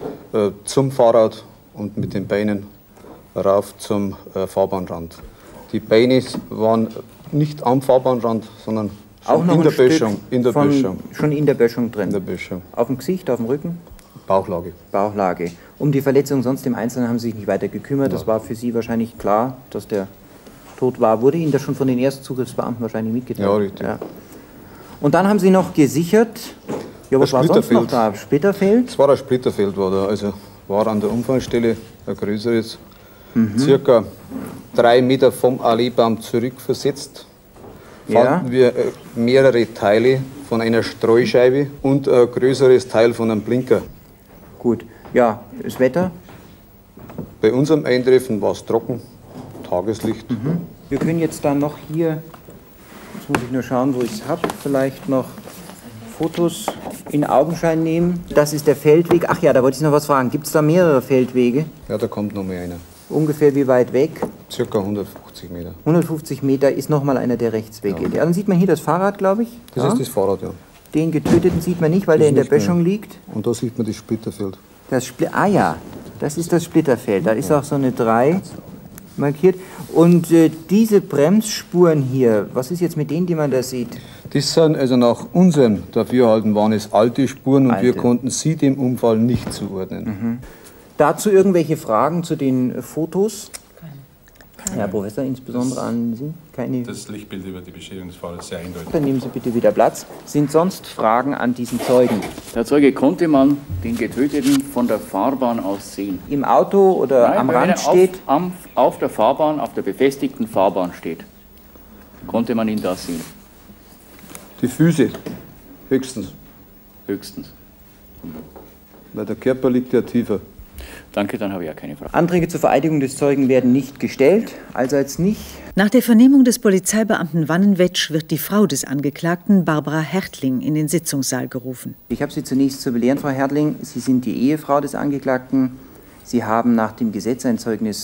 zum Fahrrad und mit den Beinen rauf zum Fahrbahnrand. Die Beine waren nicht am Fahrbahnrand, sondern auch noch in der Böschung. Schon in der Böschung drin? In der Böschung. Auf dem Gesicht, auf dem Rücken? Bauchlage. Bauchlage. Um die Verletzung sonst im Einzelnen haben Sie sich nicht weiter gekümmert. Ja. Das war für Sie wahrscheinlich klar, dass der tot war. Wurde Ihnen das schon von den Erstzugriffsbeamten wahrscheinlich mitgeteilt? Ja, richtig. Ja. Und dann haben Sie noch gesichert, ja, was war sonst noch da? Splitterfeld? Es war ein Splitterfeld, war da. Also war an der Unfallstelle ein größeres, circa 3 Meter vom Alleebaum zurückversetzt. Fanden wir mehrere Teile von einer Streuscheibe und ein größeres Teil von einem Blinker. Gut, ja, das Wetter? Bei unserem Eintreffen war es trocken, Tageslicht. Wir können jetzt dann noch hier, jetzt muss ich nur schauen, wo ich es habe, vielleicht noch Fotos in Augenschein nehmen. Das ist der Feldweg. Ach ja, da wollte ich noch was fragen. Gibt es da mehrere Feldwege? Ja, da kommt noch mal einer. Ungefähr wie weit weg? Circa 150 Meter. 150 Meter ist noch mal einer, der rechts weggeht. Ja, dann sieht man hier das Fahrrad, glaube ich. Das ist das Fahrrad, ja. Den Getöteten sieht man nicht, weil der in der Böschung liegt. Und da sieht man das Splitterfeld. Ah ja, das ist das Splitterfeld. Da ist auch so eine 3 markiert. Und diese Bremsspuren hier, was ist jetzt mit denen, die man da sieht? Das sind also nach unserem Dafürhalten waren es alte Spuren und wir konnten sie dem Unfall nicht zuordnen. Dazu irgendwelche Fragen zu den Fotos? Herr Professor, insbesondere an Sie? Keine? Das Lichtbild über die Beschädigung des Fahrzeugs ist sehr eindeutig. Dann nehmen Sie bitte wieder Platz. Sind sonst Fragen an diesen Zeugen? Der Zeuge, konnte man den Getöteten von der Fahrbahn aus sehen? Im Auto oder Nein, am wenn Rand er steht? Auf der Fahrbahn, auf der befestigten Fahrbahn steht. Konnte man ihn da sehen? Die Füße, höchstens. Höchstens. Weil der Körper liegt ja tiefer. Danke, dann habe ich ja keine Frage. Anträge zur Vereidigung des Zeugen werden nicht gestellt, allseits nicht. Nach der Vernehmung des Polizeibeamten Wannenwetsch wird die Frau des Angeklagten, Barbara Hertling, in den Sitzungssaal gerufen. Ich habe Sie zunächst zu belehren, Frau Hertling. Sie sind die Ehefrau des Angeklagten. Sie haben nach dem Gesetz ein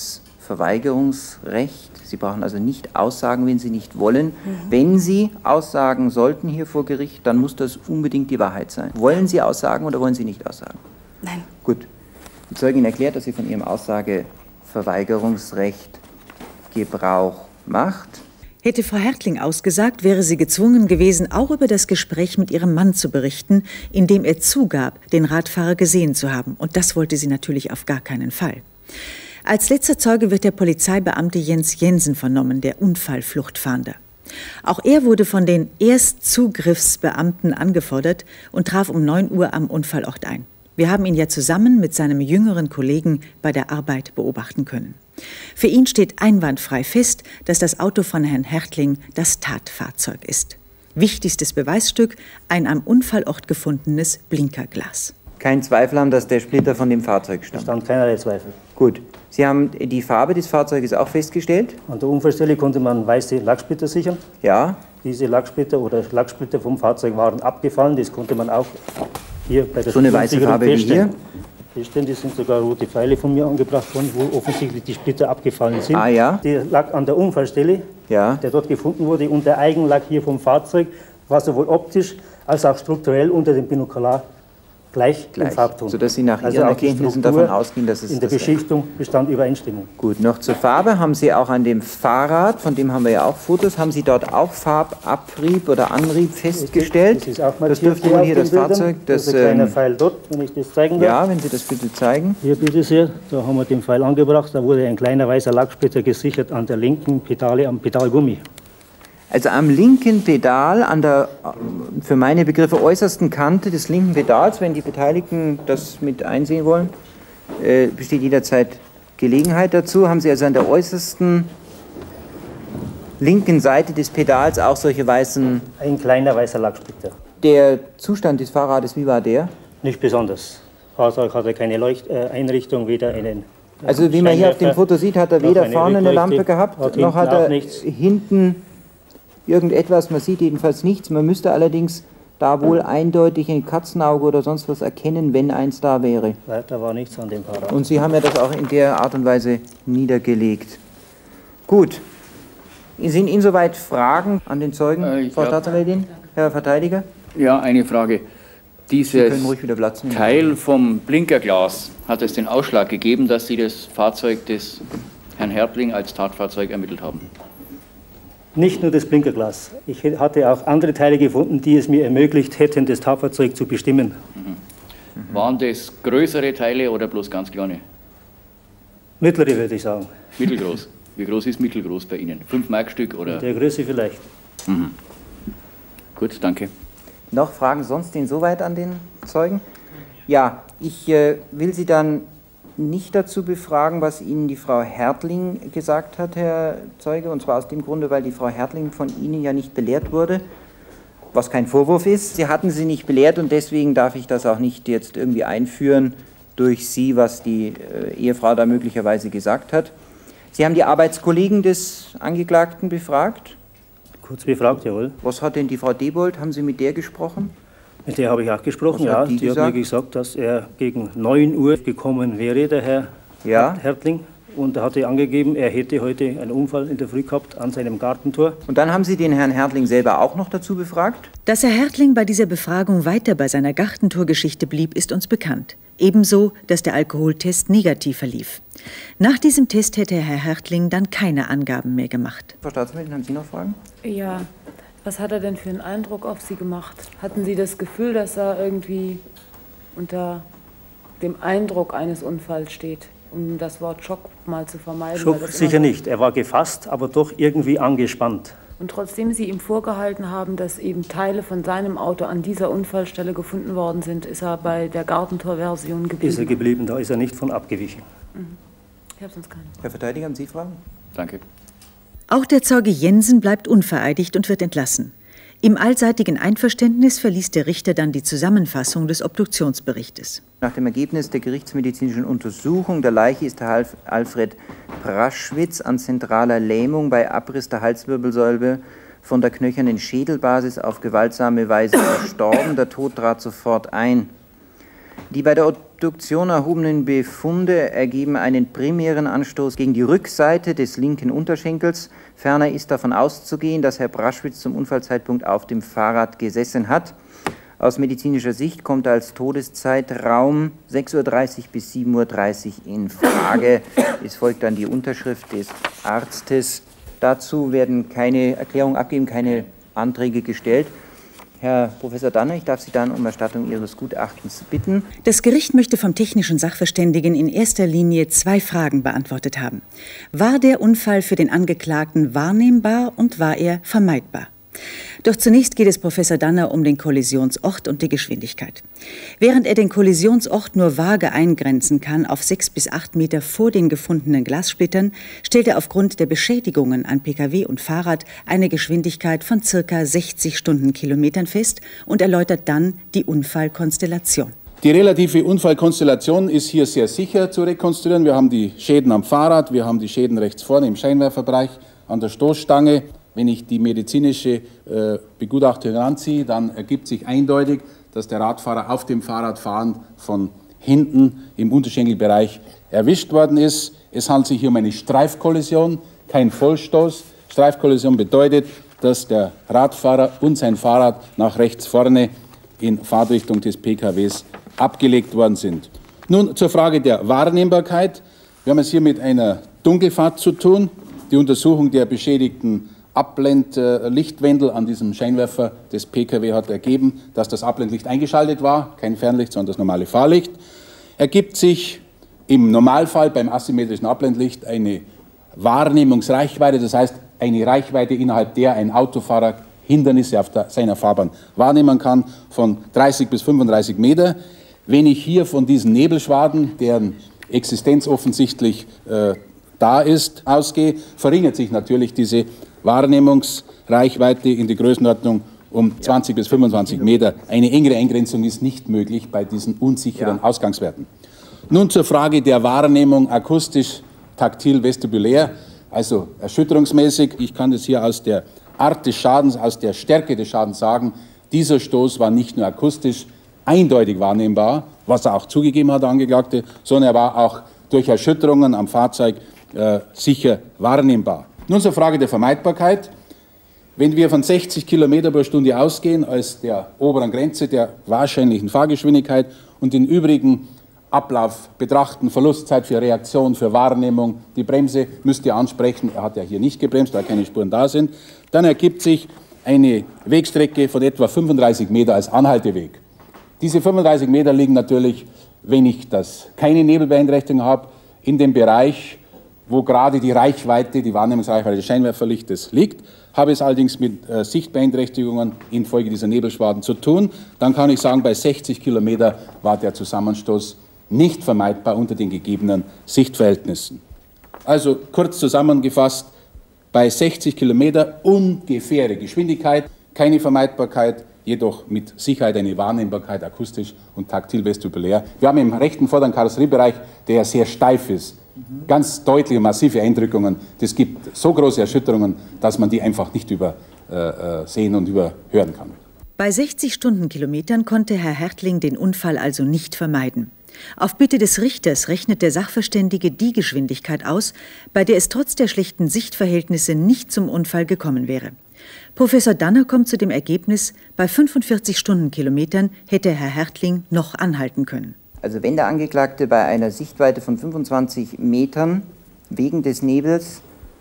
Zeugnisverweigerungsrecht. Sie brauchen also nicht aussagen, wenn Sie nicht wollen. Wenn Sie aussagen sollten hier vor Gericht, dann muss das unbedingt die Wahrheit sein. Wollen Sie aussagen oder wollen Sie nicht aussagen? Nein. Gut. Die Zeugin erklärt, dass sie von ihrem Aussageverweigerungsrecht Gebrauch macht. Hätte Frau Hertling ausgesagt, wäre sie gezwungen gewesen, auch über das Gespräch mit ihrem Mann zu berichten, in dem er zugab, den Radfahrer gesehen zu haben. Und das wollte sie natürlich auf gar keinen Fall. Als letzter Zeuge wird der Polizeibeamte Jens Jensen vernommen, der Unfallfluchtfahnder. Auch er wurde von den Erstzugriffsbeamten angefordert und traf um 9 Uhr am Unfallort ein. Wir haben ihn ja zusammen mit seinem jüngeren Kollegen bei der Arbeit beobachten können. Für ihn steht einwandfrei fest, dass das Auto von Herrn Hertling das Tatfahrzeug ist. Wichtigstes Beweisstück, ein am Unfallort gefundenes Blinkerglas. Kein Zweifel haben, dass der Splitter von dem Fahrzeug stammt? Es stand keinerlei Zweifel. Gut. Sie haben die Farbe des Fahrzeuges auch festgestellt? An der Unfallstelle konnte man weiße Lacksplitter sichern. Ja. Diese Lacksplitter vom Fahrzeug waren abgefallen. Das konnte man auch hier bei der so eine weiße Farbe wie hier? Feststellen, das sind sogar rote Pfeile von mir angebracht worden, wo offensichtlich die Splitter abgefallen sind. Ah ja? Der lag an der Unfallstelle, ja, der dort gefunden wurde, und der Eigenlack hier vom Fahrzeug war sowohl optisch als auch strukturell unter dem Binokular gleich im Farbton. Sodass Sie nach Ihren Erkenntnissen davon ausgehen, dass es in der Beschichtung bestand Übereinstimmung. Gut, noch zur Farbe. Haben Sie auch an dem Fahrrad, von dem haben wir ja auch Fotos, haben Sie dort auch Farbabrieb oder Anrieb festgestellt? Das ist auch markiert. Das dürfte man hier, das Fahrzeug. Das ist ein kleiner Pfeil dort, wenn ich das zeigen darf. Ja, wenn Sie das bitte zeigen. Hier bitte sehr, da haben wir den Pfeil angebracht. Da wurde ein kleiner weißer Lacksplitter gesichert an der linken Pedale am Pedalgummi. Also am linken Pedal, an der für meine Begriffe äußersten Kante des linken Pedals, wenn die Beteiligten das mit einsehen wollen, besteht jederzeit Gelegenheit dazu. Haben Sie also an der äußersten linken Seite des Pedals auch solche weißen... Ein kleiner weißer Lacksplitter. Der Zustand des Fahrrades, wie war der? Nicht besonders. Das Fahrzeug hatte keine Leuchteinrichtung, weder einen... Also wie man hier auf dem Foto sieht, hat er weder vorne eine Lampe gehabt, noch hat er hinten irgendetwas, man sieht jedenfalls nichts. Man müsste allerdings da wohl eindeutig ein Katzenauge oder sonst was erkennen, wenn eins da wäre. Da war nichts an dem Fahrrad. Und Sie haben ja das auch in der Art und Weise niedergelegt. Gut. Sind insoweit Fragen an den Zeugen, Frau Staatsanwältin, Herr Verteidiger? Ja, eine Frage. Dieses können ruhig wieder Platz nehmen. Teil vom Blinkerglas, hat es den Ausschlag gegeben, dass Sie das Fahrzeug des Herrn Hertling als Tatfahrzeug ermittelt haben? Nicht nur das Blinkerglas. Ich hatte auch andere Teile gefunden, die es mir ermöglicht hätten, das Tatfahrzeug zu bestimmen. Waren das größere Teile oder bloß ganz kleine? Mittlere, würde ich sagen. Mittelgroß. Wie groß ist mittelgroß bei Ihnen? 5 Markstück oder? Der Größe vielleicht. Gut, danke. Noch Fragen sonst insoweit an den Zeugen? Ja, ich will Sie dann nicht dazu befragen, was Ihnen die Frau Hertling gesagt hat, Herr Zeuge, und zwar aus dem Grunde, weil die Frau Hertling von Ihnen ja nicht belehrt wurde. was kein Vorwurf ist. Sie hatten sie nicht belehrt und deswegen darf ich das auch nicht jetzt irgendwie einführen durch Sie, was die Ehefrau da möglicherweise gesagt hat. Sie haben die Arbeitskollegen des Angeklagten befragt? Kurz befragt, jawohl. Was hat denn die Frau Debold, haben Sie mit der gesprochen? Mit der habe ich auch gesprochen, ja. Die hat mir gesagt, dass er gegen 9 Uhr gekommen wäre, der Herr Hertling. Und er hatte angegeben, er hätte heute einen Unfall in der Früh gehabt an seinem Gartentor. Und dann haben Sie den Herrn Hertling selber auch noch dazu befragt? Dass Herr Hertling bei dieser Befragung weiter bei seiner Gartentorgeschichte blieb, ist uns bekannt. Ebenso, dass der Alkoholtest negativ verlief. Nach diesem Test hätte Herr Hertling dann keine Angaben mehr gemacht. Frau Staatsanwältin, haben Sie noch Fragen? Ja, was hat er denn für einen Eindruck auf Sie gemacht? Hatten Sie das Gefühl, dass er irgendwie unter dem Eindruck eines Unfalls steht? Um das Wort Schock mal zu vermeiden. Schock sicher nicht. Er war gefasst, aber doch irgendwie angespannt. Und trotzdem Sie ihm vorgehalten haben, dass eben Teile von seinem Auto an dieser Unfallstelle gefunden worden sind, ist er bei der Gartentor-Version geblieben? Ist er geblieben, da ist er nicht von abgewichen. Ich habe sonst keine. Herr Verteidiger, haben Sie Fragen? Danke. Auch der Zeuge Jensen bleibt unvereidigt und wird entlassen. Im allseitigen Einverständnis verließ der Richter dann die Zusammenfassung des Obduktionsberichtes. Nach dem Ergebnis der gerichtsmedizinischen Untersuchung der Leiche ist Herr Alfred Praschwitz an zentraler Lähmung bei Abriss der Halswirbelsäule von der knöchernen Schädelbasis auf gewaltsame Weise verstorben. Der Tod trat sofort ein. Die bei der Obduktion erhobenen Befunde ergeben einen primären Anstoß gegen die Rückseite des linken Unterschenkels. Ferner ist davon auszugehen, dass Herr Praschwitz zum Unfallzeitpunkt auf dem Fahrrad gesessen hat. Aus medizinischer Sicht kommt als Todeszeitraum 6:30 Uhr bis 7:30 Uhr in Frage. Es folgt dann die Unterschrift des Arztes. Dazu werden keine Erklärungen abgegeben, keine Anträge gestellt. Herr Professor Danner, ich darf Sie dann um Erstattung Ihres Gutachtens bitten. Das Gericht möchte vom technischen Sachverständigen in erster Linie 2 Fragen beantwortet haben. War der Unfall für den Angeklagten wahrnehmbar und war er vermeidbar? Doch zunächst geht es Professor Danner um den Kollisionsort und die Geschwindigkeit. Während er den Kollisionsort nur vage eingrenzen kann auf 6 bis 8 Meter vor den gefundenen Glassplittern, stellt er aufgrund der Beschädigungen an Pkw und Fahrrad eine Geschwindigkeit von ca. 60 Stundenkilometern fest und erläutert dann die Unfallkonstellation. Die relative Unfallkonstellation ist hier sehr sicher zu rekonstruieren. Wir haben die Schäden am Fahrrad, wir haben die Schäden rechts vorne im Scheinwerferbereich, an der Stoßstange. Wenn ich die medizinische Begutachtung anziehe, dann ergibt sich eindeutig, dass der Radfahrer auf dem Fahrrad fahrend von hinten im Unterschenkelbereich erwischt worden ist. Es handelt sich hier um eine Streifkollision, kein Vollstoß. Streifkollision bedeutet, dass der Radfahrer und sein Fahrrad nach rechts vorne in Fahrtrichtung des PKWs abgelegt worden sind. Nun zur Frage der Wahrnehmbarkeit. Wir haben es hier mit einer Dunkelfahrt zu tun. Die Untersuchung der beschädigten Abblendlichtwendel an diesem Scheinwerfer des PKW hat ergeben, dass das Abblendlicht eingeschaltet war, kein Fernlicht, sondern das normale Fahrlicht. Ergibt sich im Normalfall beim asymmetrischen Abblendlicht eine Wahrnehmungsreichweite, das heißt eine Reichweite, innerhalb der ein Autofahrer Hindernisse auf seiner Fahrbahn wahrnehmen kann, von 30 bis 35 Meter. Wenn ich hier von diesen Nebelschwaden, deren Existenz offensichtlich da ist, ausgehe, verringert sich natürlich diese Wahrnehmungsreichweite in die Größenordnung um 20 bis 25 Meter. Eine engere Eingrenzung ist nicht möglich bei diesen unsicheren Ausgangswerten. Nun zur Frage der Wahrnehmung akustisch, taktil, vestibulär, also erschütterungsmäßig. Ich kann das hier aus der Art des Schadens, aus der Stärke des Schadens sagen, dieser Stoß war nicht nur akustisch eindeutig wahrnehmbar, was er auch zugegeben hat, der Angeklagte, sondern er war auch durch Erschütterungen am Fahrzeug sicher wahrnehmbar. Nun zur Frage der Vermeidbarkeit. Wenn wir von 60 Kilometer pro Stunde ausgehen als der oberen Grenze der wahrscheinlichen Fahrgeschwindigkeit und den übrigen Ablauf betrachten, Verlustzeit für Reaktion, für Wahrnehmung, die Bremse müsst ihr ansprechen, er hat ja hier nicht gebremst, weil keine Spuren da sind, dann ergibt sich eine Wegstrecke von etwa 35 Meter als Anhalteweg. Diese 35 Meter liegen natürlich, wenn ich keine Nebelbeeinträchtigung habe, in dem Bereich, wo gerade die Reichweite, die Wahrnehmungsreichweite des Scheinwerferlichtes liegt. Habe es allerdings mit Sichtbeeinträchtigungen infolge dieser Nebelschwaden zu tun, dann kann ich sagen, bei 60 Kilometer war der Zusammenstoß nicht vermeidbar unter den gegebenen Sichtverhältnissen. Also kurz zusammengefasst, bei 60 Kilometer ungefähre Geschwindigkeit keine Vermeidbarkeit, jedoch mit Sicherheit eine Wahrnehmbarkeit akustisch und taktil vestibulär. Wir haben im rechten vorderen Karosseriebereich, der sehr steif ist, ganz deutliche, massive Eindrückungen. Das gibt so große Erschütterungen, dass man die einfach nicht übersehen und überhören kann. Bei 60 Stundenkilometern konnte Herr Hertling den Unfall also nicht vermeiden. Auf Bitte des Richters rechnet der Sachverständige die Geschwindigkeit aus, bei der es trotz der schlechten Sichtverhältnisse nicht zum Unfall gekommen wäre. Professor Danner kommt zu dem Ergebnis, bei 45 Stundenkilometern hätte Herr Hertling noch anhalten können. Also wenn der Angeklagte bei einer Sichtweite von 25 Metern wegen des Nebels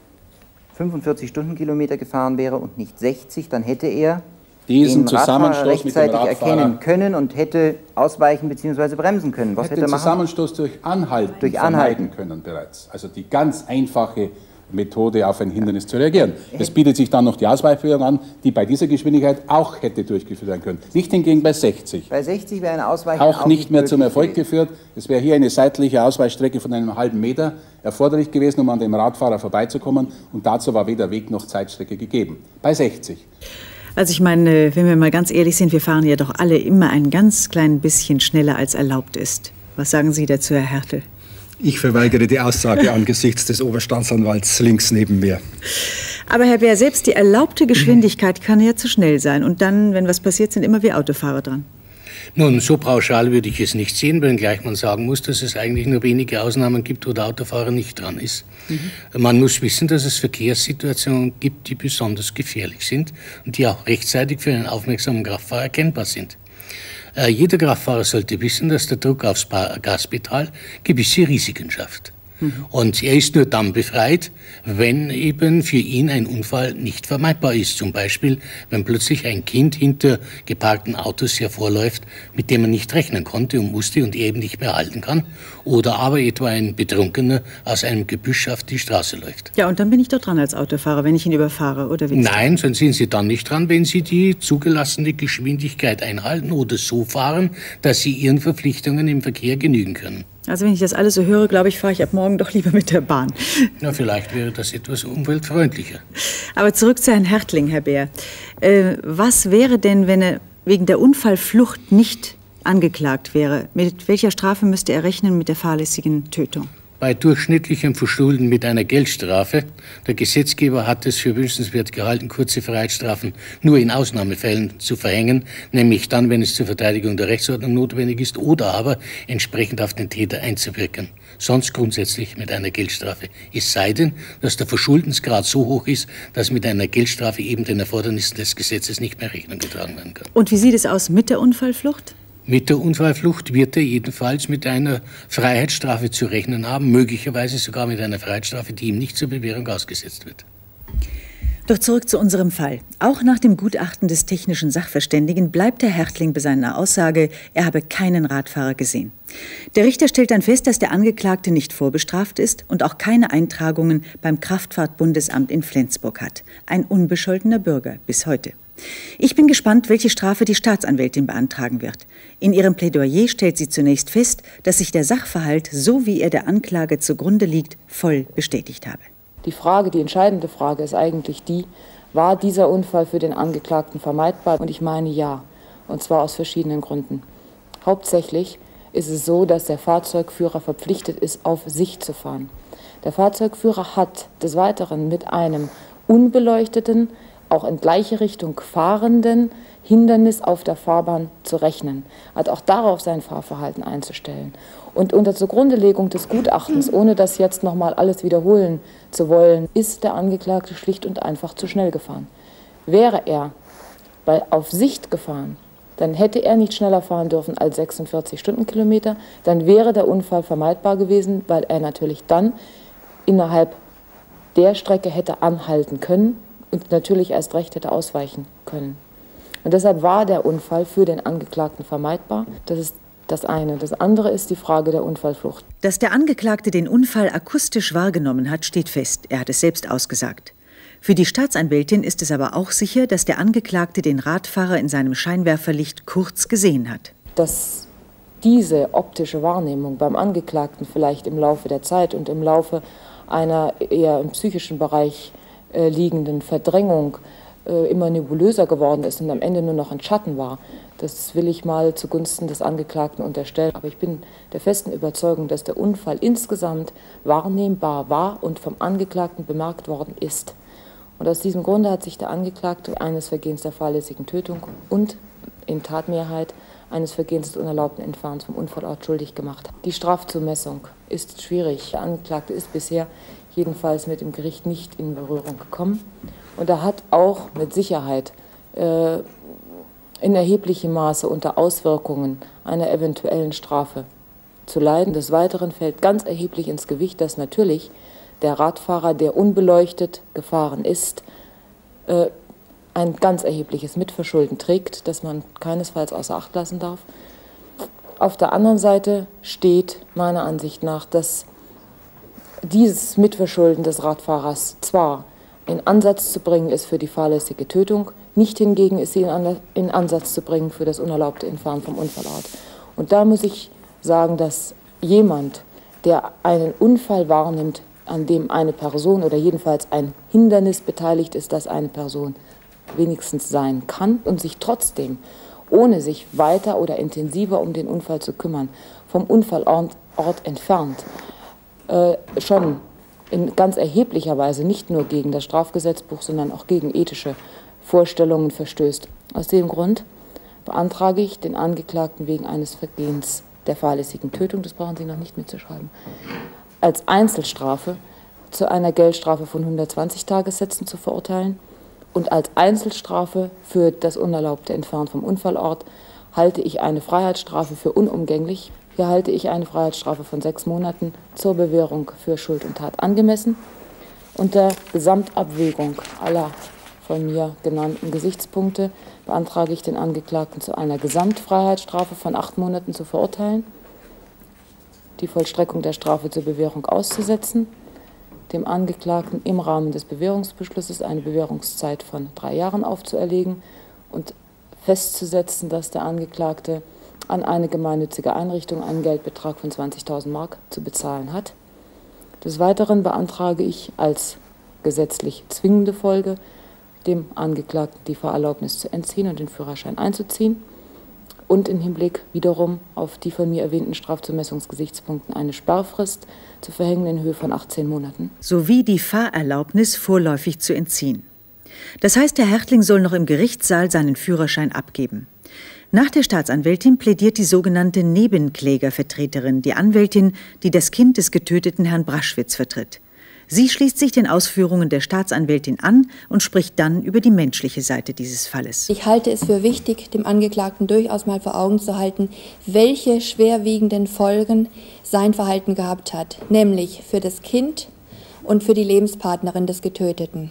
45 Stundenkilometer gefahren wäre und nicht 60, dann hätte er diesen den Radfahrer rechtzeitig erkennen können und hätte ausweichen bzw. bremsen können. Was hätte er den machen? Zusammenstoß durch Anhalten vermeiden können bereits. Also die ganz einfache Methode, auf ein Hindernis zu reagieren. Es bietet sich dann noch die Ausweichführung an, die bei dieser Geschwindigkeit auch hätte durchgeführt werden können. Nicht hingegen bei 60. Bei 60 wäre eine Ausweichung auch nicht mehr zum Erfolg geführt. Es wäre hier eine seitliche Ausweichstrecke von einem halben Meter erforderlich gewesen, um an dem Radfahrer vorbeizukommen. Und dazu war weder Weg noch Zeitstrecke gegeben. Bei 60. Also ich meine, wenn wir mal ganz ehrlich sind, wir fahren ja doch alle immer ein ganz klein bisschen schneller, als erlaubt ist. Was sagen Sie dazu, Herr Hertel? Ich verweigere die Aussage angesichts des Oberstaatsanwalts links neben mir. Aber Herr Beer, selbst die erlaubte Geschwindigkeit kann ja zu schnell sein. Und dann, wenn was passiert, sind immer wir Autofahrer dran. Nun, so pauschal würde ich es nicht sehen, wenngleich man sagen muss, dass es eigentlich nur wenige Ausnahmen gibt, wo der Autofahrer nicht dran ist. Man muss wissen, dass es Verkehrssituationen gibt, die besonders gefährlich sind und die auch rechtzeitig für einen aufmerksamen Kraftfahrer erkennbar sind. Jeder Kraftfahrer sollte wissen, dass der Druck aufs Gaspedal gewisse Risiken schafft. Und er ist nur dann befreit, wenn eben für ihn ein Unfall nicht vermeidbar ist. Zum Beispiel, wenn plötzlich ein Kind hinter geparkten Autos hervorläuft, mit dem er nicht rechnen konnte und musste und er eben nicht mehr halten kann. Oder aber etwa ein Betrunkener aus einem Gebüsch auf die Straße läuft. Ja, und dann bin ich doch dran als Autofahrer, wenn ich ihn überfahre, oder wie? Nein, dann sind Sie dann nicht dran, wenn Sie die zugelassene Geschwindigkeit einhalten oder so fahren, dass Sie Ihren Verpflichtungen im Verkehr genügen können. Also wenn ich das alles so höre, glaube ich, fahre ich ab morgen doch lieber mit der Bahn. Na, vielleicht wäre das etwas umweltfreundlicher. Aber zurück zu Herrn Hertling, Herr Beer. Was wäre denn, wenn er wegen der Unfallflucht nicht angeklagt wäre? Mit welcher Strafe müsste er rechnen mit der fahrlässigen Tötung? Bei durchschnittlichem Verschulden mit einer Geldstrafe. Der Gesetzgeber hat es für wünschenswert gehalten, kurze Freiheitsstrafen nur in Ausnahmefällen zu verhängen, nämlich dann, wenn es zur Verteidigung der Rechtsordnung notwendig ist oder aber entsprechend auf den Täter einzuwirken. Sonst grundsätzlich mit einer Geldstrafe. Es sei denn, dass der Verschuldensgrad so hoch ist, dass mit einer Geldstrafe eben den Erfordernissen des Gesetzes nicht mehr Rechnung getragen werden kann. Und wie sieht es aus mit der Unfallflucht? Mit der Unfallflucht wird er jedenfalls mit einer Freiheitsstrafe zu rechnen haben, möglicherweise sogar mit einer Freiheitsstrafe, die ihm nicht zur Bewährung ausgesetzt wird. Doch zurück zu unserem Fall. Auch nach dem Gutachten des technischen Sachverständigen bleibt Herr Hertling bei seiner Aussage, er habe keinen Radfahrer gesehen. Der Richter stellt dann fest, dass der Angeklagte nicht vorbestraft ist und auch keine Eintragungen beim Kraftfahrtbundesamt in Flensburg hat. Ein unbescholtener Bürger bis heute. Ich bin gespannt, welche Strafe die Staatsanwältin beantragen wird. In ihrem Plädoyer stellt sie zunächst fest, dass sich der Sachverhalt, so wie er der Anklage zugrunde liegt, voll bestätigt habe. Die entscheidende Frage ist eigentlich die, war dieser Unfall für den Angeklagten vermeidbar? Und ich meine ja, und zwar aus verschiedenen Gründen. Hauptsächlich ist es so, dass der Fahrzeugführer verpflichtet ist, auf Sicht zu fahren. Der Fahrzeugführer hat des Weiteren mit einem unbeleuchteten, auch in gleiche Richtung fahrenden Hindernis auf der Fahrbahn zu rechnen, hat auch darauf sein Fahrverhalten einzustellen. Und unter Zugrundelegung des Gutachtens, ohne das jetzt nochmal alles wiederholen zu wollen, ist der Angeklagte schlicht und einfach zu schnell gefahren. Wäre er auf Sicht gefahren, dann hätte er nicht schneller fahren dürfen als 46 Stundenkilometer, dann wäre der Unfall vermeidbar gewesen, weil er natürlich dann innerhalb der Strecke hätte anhalten können und natürlich erst recht hätte ausweichen können. Und deshalb war der Unfall für den Angeklagten vermeidbar. Das ist das eine. Das andere ist die Frage der Unfallflucht. Dass der Angeklagte den Unfall akustisch wahrgenommen hat, steht fest. Er hat es selbst ausgesagt. Für die Staatsanwältin ist es aber auch sicher, dass der Angeklagte den Radfahrer in seinem Scheinwerferlicht kurz gesehen hat. Dass diese optische Wahrnehmung beim Angeklagten vielleicht im Laufe der Zeit und im Laufe einer eher im psychischen Bereich liegenden Verdrängung immer nebulöser geworden ist und am Ende nur noch ein Schatten war, das will ich mal zugunsten des Angeklagten unterstellen. Aber ich bin der festen Überzeugung, dass der Unfall insgesamt wahrnehmbar war und vom Angeklagten bemerkt worden ist. Und aus diesem Grunde hat sich der Angeklagte eines Vergehens der fahrlässigen Tötung und in Tatmehrheit eines Vergehens des unerlaubten Entfernens vom Unfallort schuldig gemacht. Die Strafzumessung ist schwierig. Der Angeklagte ist bisher jedenfalls mit dem Gericht nicht in Berührung gekommen. Und er hat auch mit Sicherheit in erheblichem Maße unter Auswirkungen einer eventuellen Strafe zu leiden. Des Weiteren fällt ganz erheblich ins Gewicht, dass natürlich der Radfahrer, der unbeleuchtet gefahren ist, ein ganz erhebliches Mitverschulden trägt, das man keinesfalls außer Acht lassen darf. Auf der anderen Seite steht meiner Ansicht nach, dass dieses Mitverschulden des Radfahrers zwar in Ansatz zu bringen ist für die fahrlässige Tötung, nicht hingegen ist sie in Ansatz zu bringen für das unerlaubte Entfernen vom Unfallort. Und da muss ich sagen, dass jemand, der einen Unfall wahrnimmt, an dem eine Person oder jedenfalls ein Hindernis beteiligt ist, das eine Person wenigstens sein kann und sich trotzdem, ohne sich weiter oder intensiver um den Unfall zu kümmern, vom Unfallort entfernt, schon in ganz erheblicher Weise nicht nur gegen das Strafgesetzbuch, sondern auch gegen ethische Vorstellungen verstößt. Aus dem Grund beantrage ich den Angeklagten wegen eines Vergehens der fahrlässigen Tötung, das brauchen Sie noch nicht mitzuschreiben, als Einzelstrafe zu einer Geldstrafe von 120 Tagessätzen zu verurteilen und als Einzelstrafe für das unerlaubte Entfernen vom Unfallort halte ich eine Freiheitsstrafe für unumgänglich. Hier halte ich eine Freiheitsstrafe von 6 Monaten zur Bewährung für Schuld und Tat angemessen. Unter Gesamtabwägung aller von mir genannten Gesichtspunkte beantrage ich den Angeklagten zu einer Gesamtfreiheitsstrafe von 8 Monaten zu verurteilen, die Vollstreckung der Strafe zur Bewährung auszusetzen, dem Angeklagten im Rahmen des Bewährungsbeschlusses eine Bewährungszeit von 3 Jahren aufzuerlegen und festzusetzen, dass der Angeklagte an eine gemeinnützige Einrichtung einen Geldbetrag von 20.000 Mark zu bezahlen hat. Des Weiteren beantrage ich als gesetzlich zwingende Folge dem Angeklagten die Fahrerlaubnis zu entziehen und den Führerschein einzuziehen und im Hinblick wiederum auf die von mir erwähnten Strafzumessungsgesichtspunkten eine Sperrfrist zu verhängen in Höhe von 18 Monaten. Sowie die Fahrerlaubnis vorläufig zu entziehen. Das heißt, der Härtling soll noch im Gerichtssaal seinen Führerschein abgeben. Nach der Staatsanwältin plädiert die sogenannte Nebenklägervertreterin, die Anwältin, die das Kind des getöteten Herrn Braschwitz vertritt. Sie schließt sich den Ausführungen der Staatsanwältin an und spricht dann über die menschliche Seite dieses Falles. Ich halte es für wichtig, dem Angeklagten durchaus mal vor Augen zu halten, welche schwerwiegenden Folgen sein Verhalten gehabt hat, nämlich für das Kind und für die Lebenspartnerin des Getöteten.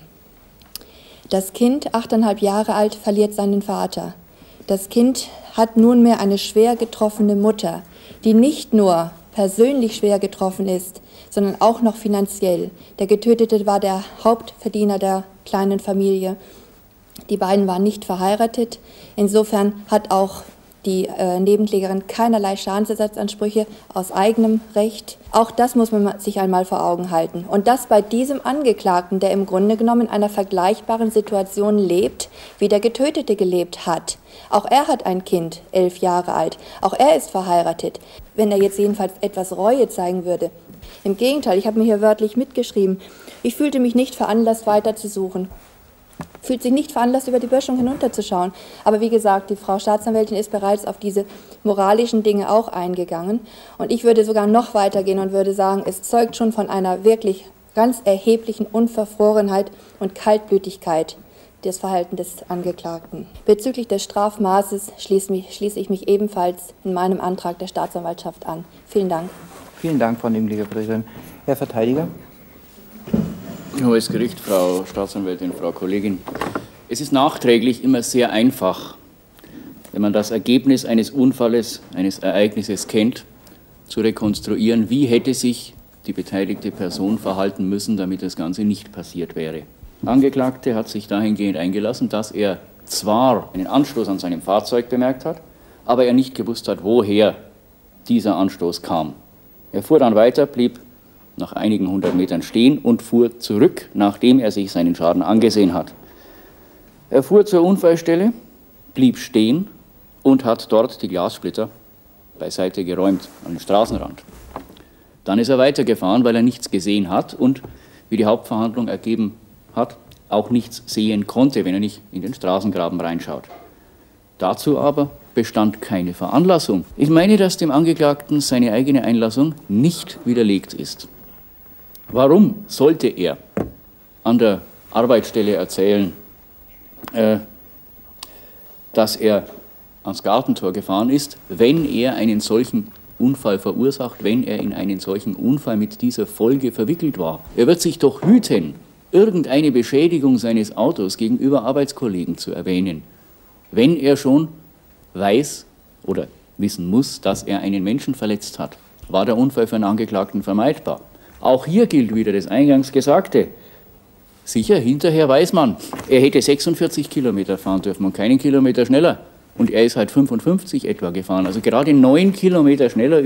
Das Kind, 8,5 Jahre alt, verliert seinen Vater. Das Kind hat nunmehr eine schwer getroffene Mutter, die nicht nur persönlich schwer getroffen ist, sondern auch noch finanziell. Der Getötete war der Hauptverdiener der kleinen Familie. Die beiden waren nicht verheiratet. Insofern hat auch die Nebenklägerin keinerlei Schadensersatzansprüche aus eigenem Recht. Auch das muss man sich einmal vor Augen halten. Und das bei diesem Angeklagten, der im Grunde genommen in einer vergleichbaren Situation lebt, wie der Getötete gelebt hat. Auch er hat ein Kind, 11 Jahre alt. Auch er ist verheiratet. Wenn er jetzt jedenfalls etwas Reue zeigen würde. Im Gegenteil, ich habe mir hier wörtlich mitgeschrieben, ich fühlte mich nicht veranlasst, weiter zu suchen. Fühlt sich nicht veranlasst, über die Böschung hinunterzuschauen. Aber wie gesagt, die Frau Staatsanwältin ist bereits auf diese moralischen Dinge auch eingegangen. Und ich würde sogar noch weitergehen und würde sagen, es zeugt schon von einer wirklich ganz erheblichen Unverfrorenheit und Kaltblütigkeit des Verhaltens des Angeklagten. Bezüglich des Strafmaßes schließe ich mich ebenfalls in meinem Antrag der Staatsanwaltschaft an. Vielen Dank. Vielen Dank, Frau Nebenklägervertreterin. Herr Verteidiger. Hohes Gericht, Frau Staatsanwältin, Frau Kollegin. Es ist nachträglich immer sehr einfach, wenn man das Ergebnis eines Unfalles, eines Ereignisses kennt, zu rekonstruieren, wie hätte sich die beteiligte Person verhalten müssen, damit das Ganze nicht passiert wäre. Der Angeklagte hat sich dahingehend eingelassen, dass er zwar einen Anstoß an seinem Fahrzeug bemerkt hat, aber er nicht gewusst hat, woher dieser Anstoß kam. Er fuhr dann weiter, blieb nach einigen 100 Metern stehen und fuhr zurück, nachdem er sich seinen Schaden angesehen hat. Er fuhr zur Unfallstelle, blieb stehen und hat dort die Glassplitter beiseite geräumt, an den Straßenrand. Dann ist er weitergefahren, weil er nichts gesehen hat und, wie die Hauptverhandlung ergeben hat, auch nichts sehen konnte, wenn er nicht in den Straßengraben reinschaut. Dazu aber bestand keine Veranlassung. Ich meine, dass dem Angeklagten seine eigene Einlassung nicht widerlegt ist. Warum sollte er an der Arbeitsstelle erzählen, dass er ans Gartentor gefahren ist, wenn er einen solchen Unfall verursacht, wenn er in einen solchen Unfall mit dieser Folge verwickelt war? Er wird sich doch hüten, irgendeine Beschädigung seines Autos gegenüber Arbeitskollegen zu erwähnen, wenn er schon weiß oder wissen muss, dass er einen Menschen verletzt hat. War der Unfall für einen Angeklagten vermeidbar? Auch hier gilt wieder das eingangs Gesagte. Sicher, hinterher weiß man, er hätte 46 Kilometer fahren dürfen und keinen Kilometer schneller. Und er ist halt 55 etwa gefahren, also gerade 9 Kilometer schneller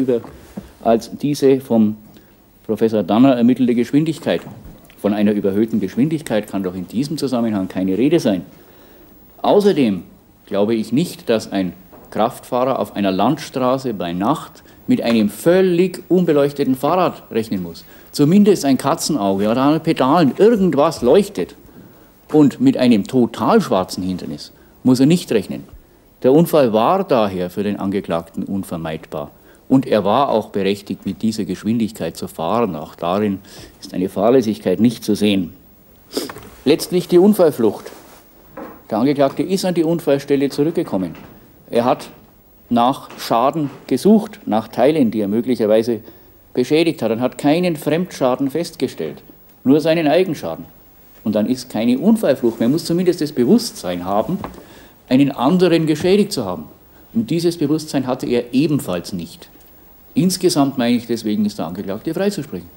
als diese vom Professor Danner ermittelte Geschwindigkeit. Von einer überhöhten Geschwindigkeit kann doch in diesem Zusammenhang keine Rede sein. Außerdem glaube ich nicht, dass ein Kraftfahrer auf einer Landstraße bei Nacht mit einem völlig unbeleuchteten Fahrrad rechnen muss. Zumindest ein Katzenauge oder an Pedalen, irgendwas leuchtet. Und mit einem total schwarzen Hindernis muss er nicht rechnen. Der Unfall war daher für den Angeklagten unvermeidbar. Und er war auch berechtigt, mit dieser Geschwindigkeit zu fahren. Auch darin ist eine Fahrlässigkeit nicht zu sehen. Letztlich die Unfallflucht. Der Angeklagte ist an die Unfallstelle zurückgekommen. Er hat nach Schaden gesucht, nach Teilen, die er möglicherweise beschädigt hat, und hat keinen Fremdschaden festgestellt, nur seinen Eigenschaden. Und dann ist keine Unfallflucht mehr. Man muss zumindest das Bewusstsein haben, einen anderen geschädigt zu haben. Und dieses Bewusstsein hatte er ebenfalls nicht. Insgesamt meine ich, deswegen ist der Angeklagte freizusprechen.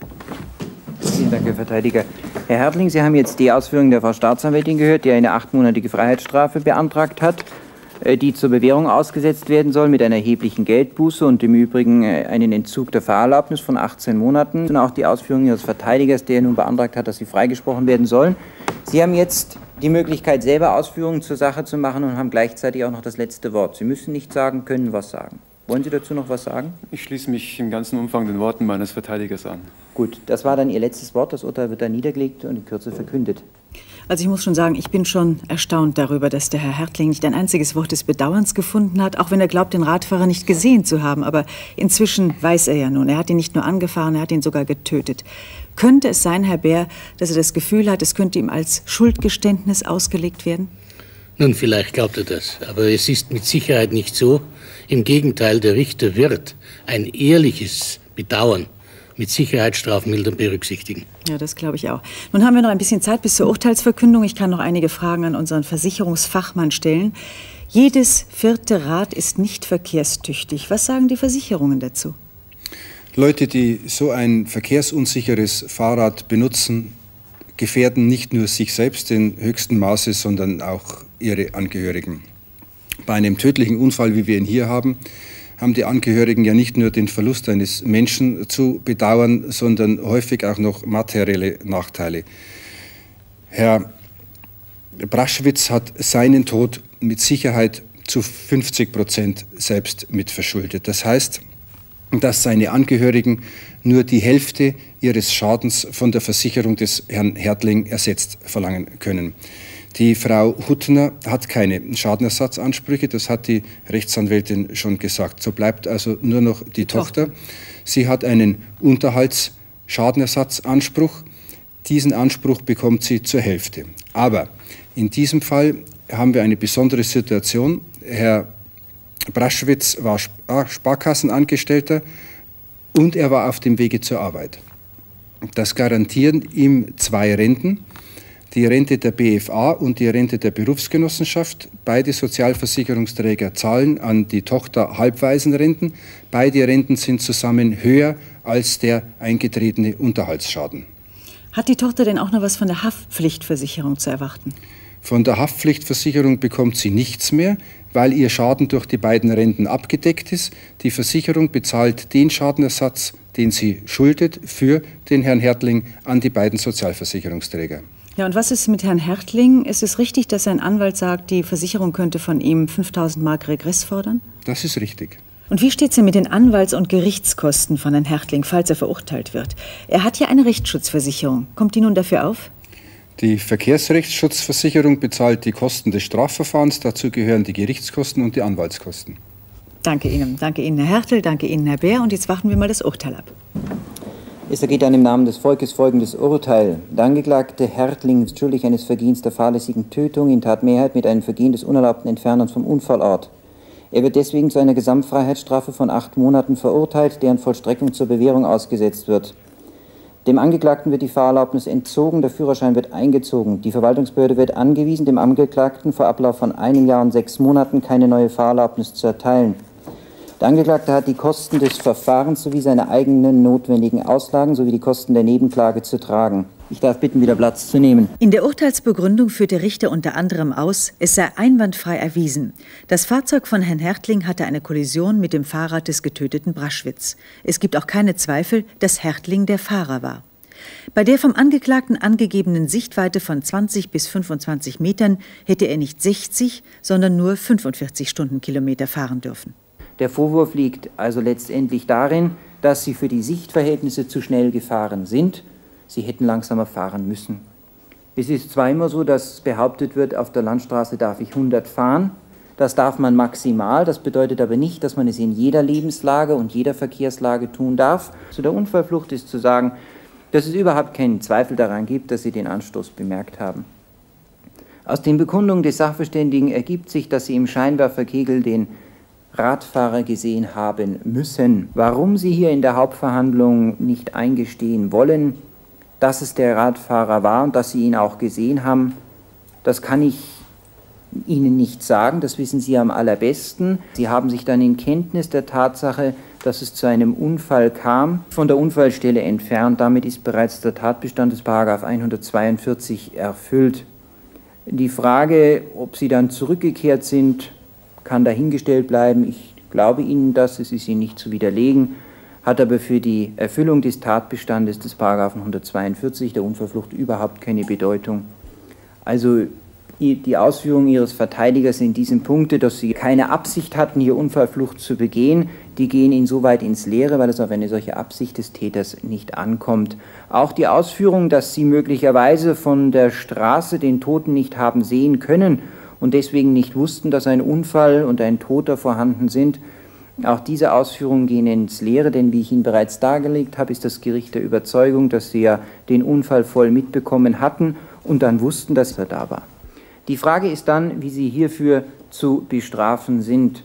Vielen Dank, Herr Verteidiger. Herr Hertling, Sie haben jetzt die Ausführungen der Frau Staatsanwältin gehört, die eine 8-monatige Freiheitsstrafe beantragt hat, die zur Bewährung ausgesetzt werden soll mit einer erheblichen Geldbuße und im Übrigen einen Entzug der Fahrerlaubnis von 18 Monaten. Und auch die Ausführungen Ihres Verteidigers, der nun beantragt hat, dass Sie freigesprochen werden sollen. Sie haben jetzt die Möglichkeit, selber Ausführungen zur Sache zu machen und haben gleichzeitig auch noch das letzte Wort. Sie müssen nicht sagen, können was sagen. Wollen Sie dazu noch was sagen? Ich schließe mich im ganzen Umfang den Worten meines Verteidigers an. Gut, das war dann Ihr letztes Wort. Das Urteil wird dann niedergelegt und in Kürze verkündet. Also ich muss schon sagen, ich bin schon erstaunt darüber, dass der Herr Hertling nicht ein einziges Wort des Bedauerns gefunden hat, auch wenn er glaubt, den Radfahrer nicht gesehen zu haben. Aber inzwischen weiß er ja nun, er hat ihn nicht nur angefahren, er hat ihn sogar getötet. Könnte es sein, Herr Bär, dass er das Gefühl hat, es könnte ihm als Schuldgeständnis ausgelegt werden? Nun, vielleicht glaubt er das, aber es ist mit Sicherheit nicht so. Im Gegenteil, der Richter wird ein ehrliches Bedauern mit Sicherheit strafmildern berücksichtigen. Ja, das glaube ich auch. Nun haben wir noch ein bisschen Zeit bis zur Urteilsverkündung. Ich kann noch einige Fragen an unseren Versicherungsfachmann stellen. Jedes 4. Rad ist nicht verkehrstüchtig. Was sagen die Versicherungen dazu? Leute, die so ein verkehrsunsicheres Fahrrad benutzen, gefährden nicht nur sich selbst in höchstem Maße, sondern auch ihre Angehörigen. Bei einem tödlichen Unfall, wie wir ihn hier haben die Angehörigen ja nicht nur den Verlust eines Menschen zu bedauern, sondern häufig auch noch materielle Nachteile. Herr Braschwitz hat seinen Tod mit Sicherheit zu 50% selbst mitverschuldet. Das heißt, dass seine Angehörigen nur die Hälfte ihres Schadens von der Versicherung des Herrn Hertling ersetzt verlangen können. Die Frau Huttner hat keine Schadenersatzansprüche, das hat die Rechtsanwältin schon gesagt. So bleibt also nur noch die Tochter. Sie hat einen Unterhaltsschadenersatzanspruch. Diesen Anspruch bekommt sie zur Hälfte. Aber in diesem Fall haben wir eine besondere Situation. Herr Braschwitz war Sparkassenangestellter und er war auf dem Wege zur Arbeit. Das garantieren ihm 2 Renten. Die Rente der BFA und die Rente der Berufsgenossenschaft. Beide Sozialversicherungsträger zahlen an die Tochter Halbwaisenrenten. Beide Renten sind zusammen höher als der eingetretene Unterhaltsschaden. Hat die Tochter denn auch noch was von der Haftpflichtversicherung zu erwarten? Von der Haftpflichtversicherung bekommt sie nichts mehr, weil ihr Schaden durch die beiden Renten abgedeckt ist. Die Versicherung bezahlt den Schadenersatz, den sie schuldet, für den Herrn Hertling an die beiden Sozialversicherungsträger. Ja, und was ist mit Herrn Hertling? Ist es richtig, dass sein Anwalt sagt, die Versicherung könnte von ihm 5.000 Mark Regress fordern? Das ist richtig. Und wie steht es denn mit den Anwalts- und Gerichtskosten von Herrn Hertling, falls er verurteilt wird? Er hat ja eine Rechtsschutzversicherung. Kommt die nun dafür auf? Die Verkehrsrechtsschutzversicherung bezahlt die Kosten des Strafverfahrens. Dazu gehören die Gerichtskosten und die Anwaltskosten. Danke Ihnen, Herr Hertel, danke Ihnen, Herr Bär. Und jetzt warten wir mal das Urteil ab. Es ergeht dann im Namen des Volkes folgendes Urteil. Der Angeklagte Hertling ist schuldig eines Vergehens der fahrlässigen Tötung in Tatmehrheit mit einem Vergehen des unerlaubten Entfernens vom Unfallort. Er wird deswegen zu einer Gesamtfreiheitsstrafe von 8 Monaten verurteilt, deren Vollstreckung zur Bewährung ausgesetzt wird. Dem Angeklagten wird die Fahrerlaubnis entzogen, der Führerschein wird eingezogen. Die Verwaltungsbehörde wird angewiesen, dem Angeklagten vor Ablauf von 1 Jahr und 6 Monaten keine neue Fahrerlaubnis zu erteilen. Der Angeklagte hat die Kosten des Verfahrens sowie seine eigenen notwendigen Auslagen sowie die Kosten der Nebenklage zu tragen. Ich darf bitten, wieder Platz zu nehmen. In der Urteilsbegründung führt der Richter unter anderem aus, es sei einwandfrei erwiesen. Das Fahrzeug von Herrn Hertling hatte eine Kollision mit dem Fahrrad des getöteten Braschwitz. Es gibt auch keine Zweifel, dass Hertling der Fahrer war. Bei der vom Angeklagten angegebenen Sichtweite von 20 bis 25 Metern hätte er nicht 60, sondern nur 45 Stundenkilometer fahren dürfen. Der Vorwurf liegt also letztendlich darin, dass sie für die Sichtverhältnisse zu schnell gefahren sind. Sie hätten langsamer fahren müssen. Es ist zwar immer so, dass behauptet wird, auf der Landstraße darf ich 100 fahren. Das darf man maximal. Das bedeutet aber nicht, dass man es in jeder Lebenslage und jeder Verkehrslage tun darf. Zu der Unfallflucht ist zu sagen, dass es überhaupt keinen Zweifel daran gibt, dass Sie den Anstoß bemerkt haben. Aus den Bekundungen des Sachverständigen ergibt sich, dass Sie im Scheinwerferkegel den Radfahrer gesehen haben müssen. Warum Sie hier in der Hauptverhandlung nicht eingestehen wollen, dass es der Radfahrer war und dass Sie ihn auch gesehen haben, das kann ich Ihnen nicht sagen, das wissen Sie am allerbesten. Sie haben sich dann in Kenntnis der Tatsache, dass es zu einem Unfall kam, von der Unfallstelle entfernt. Damit ist bereits der Tatbestand des § 142 erfüllt. Die Frage, ob Sie dann zurückgekehrt sind, kann dahingestellt bleiben. Ich glaube Ihnen das, es ist Ihnen nicht zu widerlegen, hat aber für die Erfüllung des Tatbestandes des § 142 der Unfallflucht überhaupt keine Bedeutung. Also die Ausführungen Ihres Verteidigers in diesem Punkte, dass Sie keine Absicht hatten, hier Unfallflucht zu begehen, die gehen insoweit ins Leere, weil es auf eine solche Absicht des Täters nicht ankommt. Auch die Ausführung, dass Sie möglicherweise von der Straße den Toten nicht haben sehen können und deswegen nicht wussten, dass ein Unfall und ein Toter vorhanden sind, auch diese Ausführungen gehen ins Leere, denn wie ich Ihnen bereits dargelegt habe, ist das Gericht der Überzeugung, dass Sie ja den Unfall voll mitbekommen hatten und dann wussten, dass er da war. Die Frage ist dann, wie Sie hierfür zu bestrafen sind.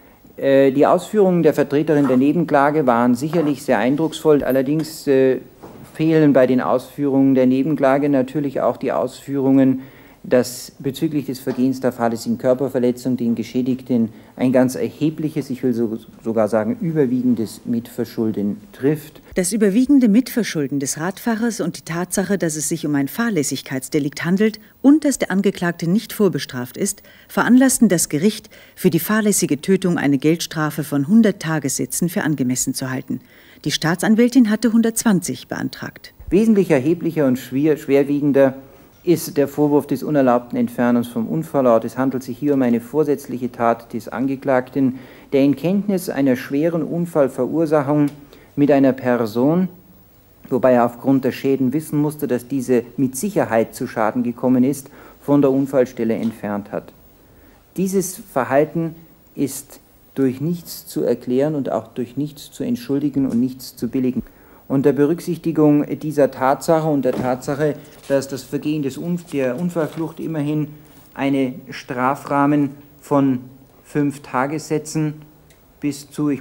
Die Ausführungen der Vertreterin der Nebenklage waren sicherlich sehr eindrucksvoll, allerdings fehlen bei den Ausführungen der Nebenklage natürlich auch die Ausführungen, dass bezüglich des Vergehens der fahrlässigen Körperverletzung den Geschädigten ein ganz erhebliches, ich will sogar sagen überwiegendes Mitverschulden trifft. Das überwiegende Mitverschulden des Radfahrers und die Tatsache, dass es sich um ein Fahrlässigkeitsdelikt handelt und dass der Angeklagte nicht vorbestraft ist, veranlassten das Gericht, für die fahrlässige Tötung eine Geldstrafe von 100 Tagessätzen für angemessen zu halten. Die Staatsanwältin hatte 120 beantragt. Wesentlich erheblicher und schwerwiegender ist der Vorwurf des unerlaubten Entfernens vom Unfallort. Es handelt sich hier um eine vorsätzliche Tat des Angeklagten, der in Kenntnis einer schweren Unfallverursachung mit einer Person, wobei er aufgrund der Schäden wissen musste, dass diese mit Sicherheit zu Schaden gekommen ist, von der Unfallstelle entfernt hat. Dieses Verhalten ist durch nichts zu erklären und auch durch nichts zu entschuldigen und nichts zu billigen. Unter Berücksichtigung dieser Tatsache und der Tatsache, dass das Vergehen der Unfallflucht immerhin einen Strafrahmen von 5 Tagessätzen bis zu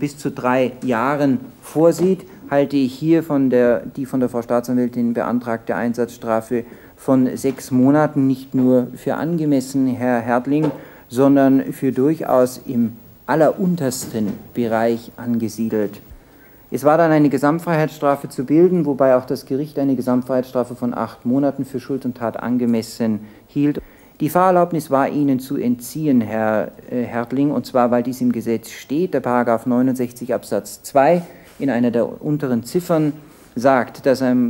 3 Jahren vorsieht, halte ich hier die von der Frau Staatsanwältin beantragte Einsatzstrafe von 6 Monaten nicht nur für angemessen, Herr Hertling, sondern für durchaus im alleruntersten Bereich angesiedelt. Es war dann eine Gesamtfreiheitsstrafe zu bilden, wobei auch das Gericht eine Gesamtfreiheitsstrafe von 8 Monaten für Schuld und Tat angemessen hielt. Die Fahrerlaubnis war Ihnen zu entziehen, Herr Hertling, und zwar, weil dies im Gesetz steht. Der § 69 Absatz 2 in einer der unteren Ziffern sagt, dass einem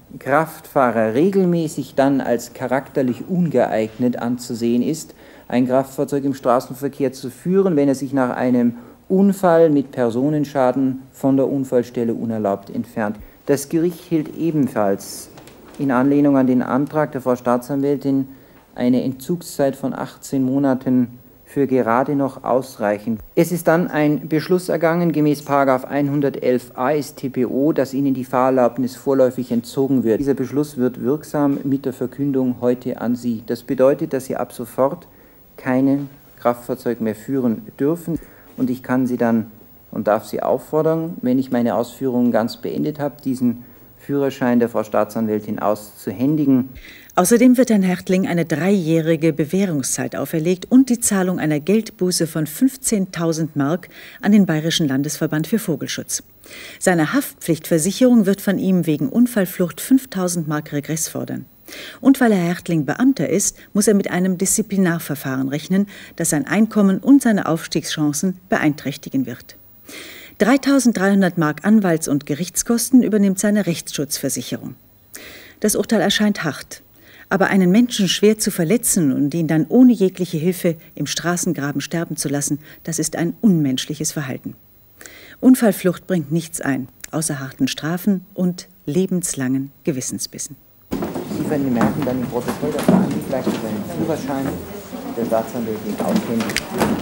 Kraftfahrer regelmäßig dann als charakterlich ungeeignet anzusehen ist, ein Kraftfahrzeug im Straßenverkehr zu führen, wenn er sich nach einem Unfall mit Personenschaden von der Unfallstelle unerlaubt entfernt. Das Gericht hielt ebenfalls in Anlehnung an den Antrag der Frau Staatsanwältin eine Entzugszeit von 18 Monaten für gerade noch ausreichend. Es ist dann ein Beschluss ergangen, gemäß § 111a StPO, dass Ihnen die Fahrerlaubnis vorläufig entzogen wird. Dieser Beschluss wird wirksam mit der Verkündung heute an Sie. Das bedeutet, dass Sie ab sofort kein Kraftfahrzeug mehr führen dürfen. Und ich kann Sie dann und darf Sie auffordern, wenn ich meine Ausführungen ganz beendet habe, diesen Führerschein der Frau Staatsanwältin auszuhändigen. Außerdem wird Herrn Hertling eine 3-jährige Bewährungszeit auferlegt und die Zahlung einer Geldbuße von 15.000 Mark an den Bayerischen Landesverband für Vogelschutz. Seine Haftpflichtversicherung wird von ihm wegen Unfallflucht 5.000 Mark Regress fordern. Und weil Herr Hertling Beamter ist, muss er mit einem Disziplinarverfahren rechnen, das sein Einkommen und seine Aufstiegschancen beeinträchtigen wird. 3.300 Mark Anwalts- und Gerichtskosten übernimmt seine Rechtsschutzversicherung. Das Urteil erscheint hart. Aber einen Menschen schwer zu verletzen und ihn dann ohne jegliche Hilfe im Straßengraben sterben zu lassen, das ist ein unmenschliches Verhalten. Unfallflucht bringt nichts ein, außer harten Strafen und lebenslangen Gewissensbissen. Sie werden merken dann im Protokoll, dass der Angeklagte seinen Führerschein der Staatsanwältin aushändigt.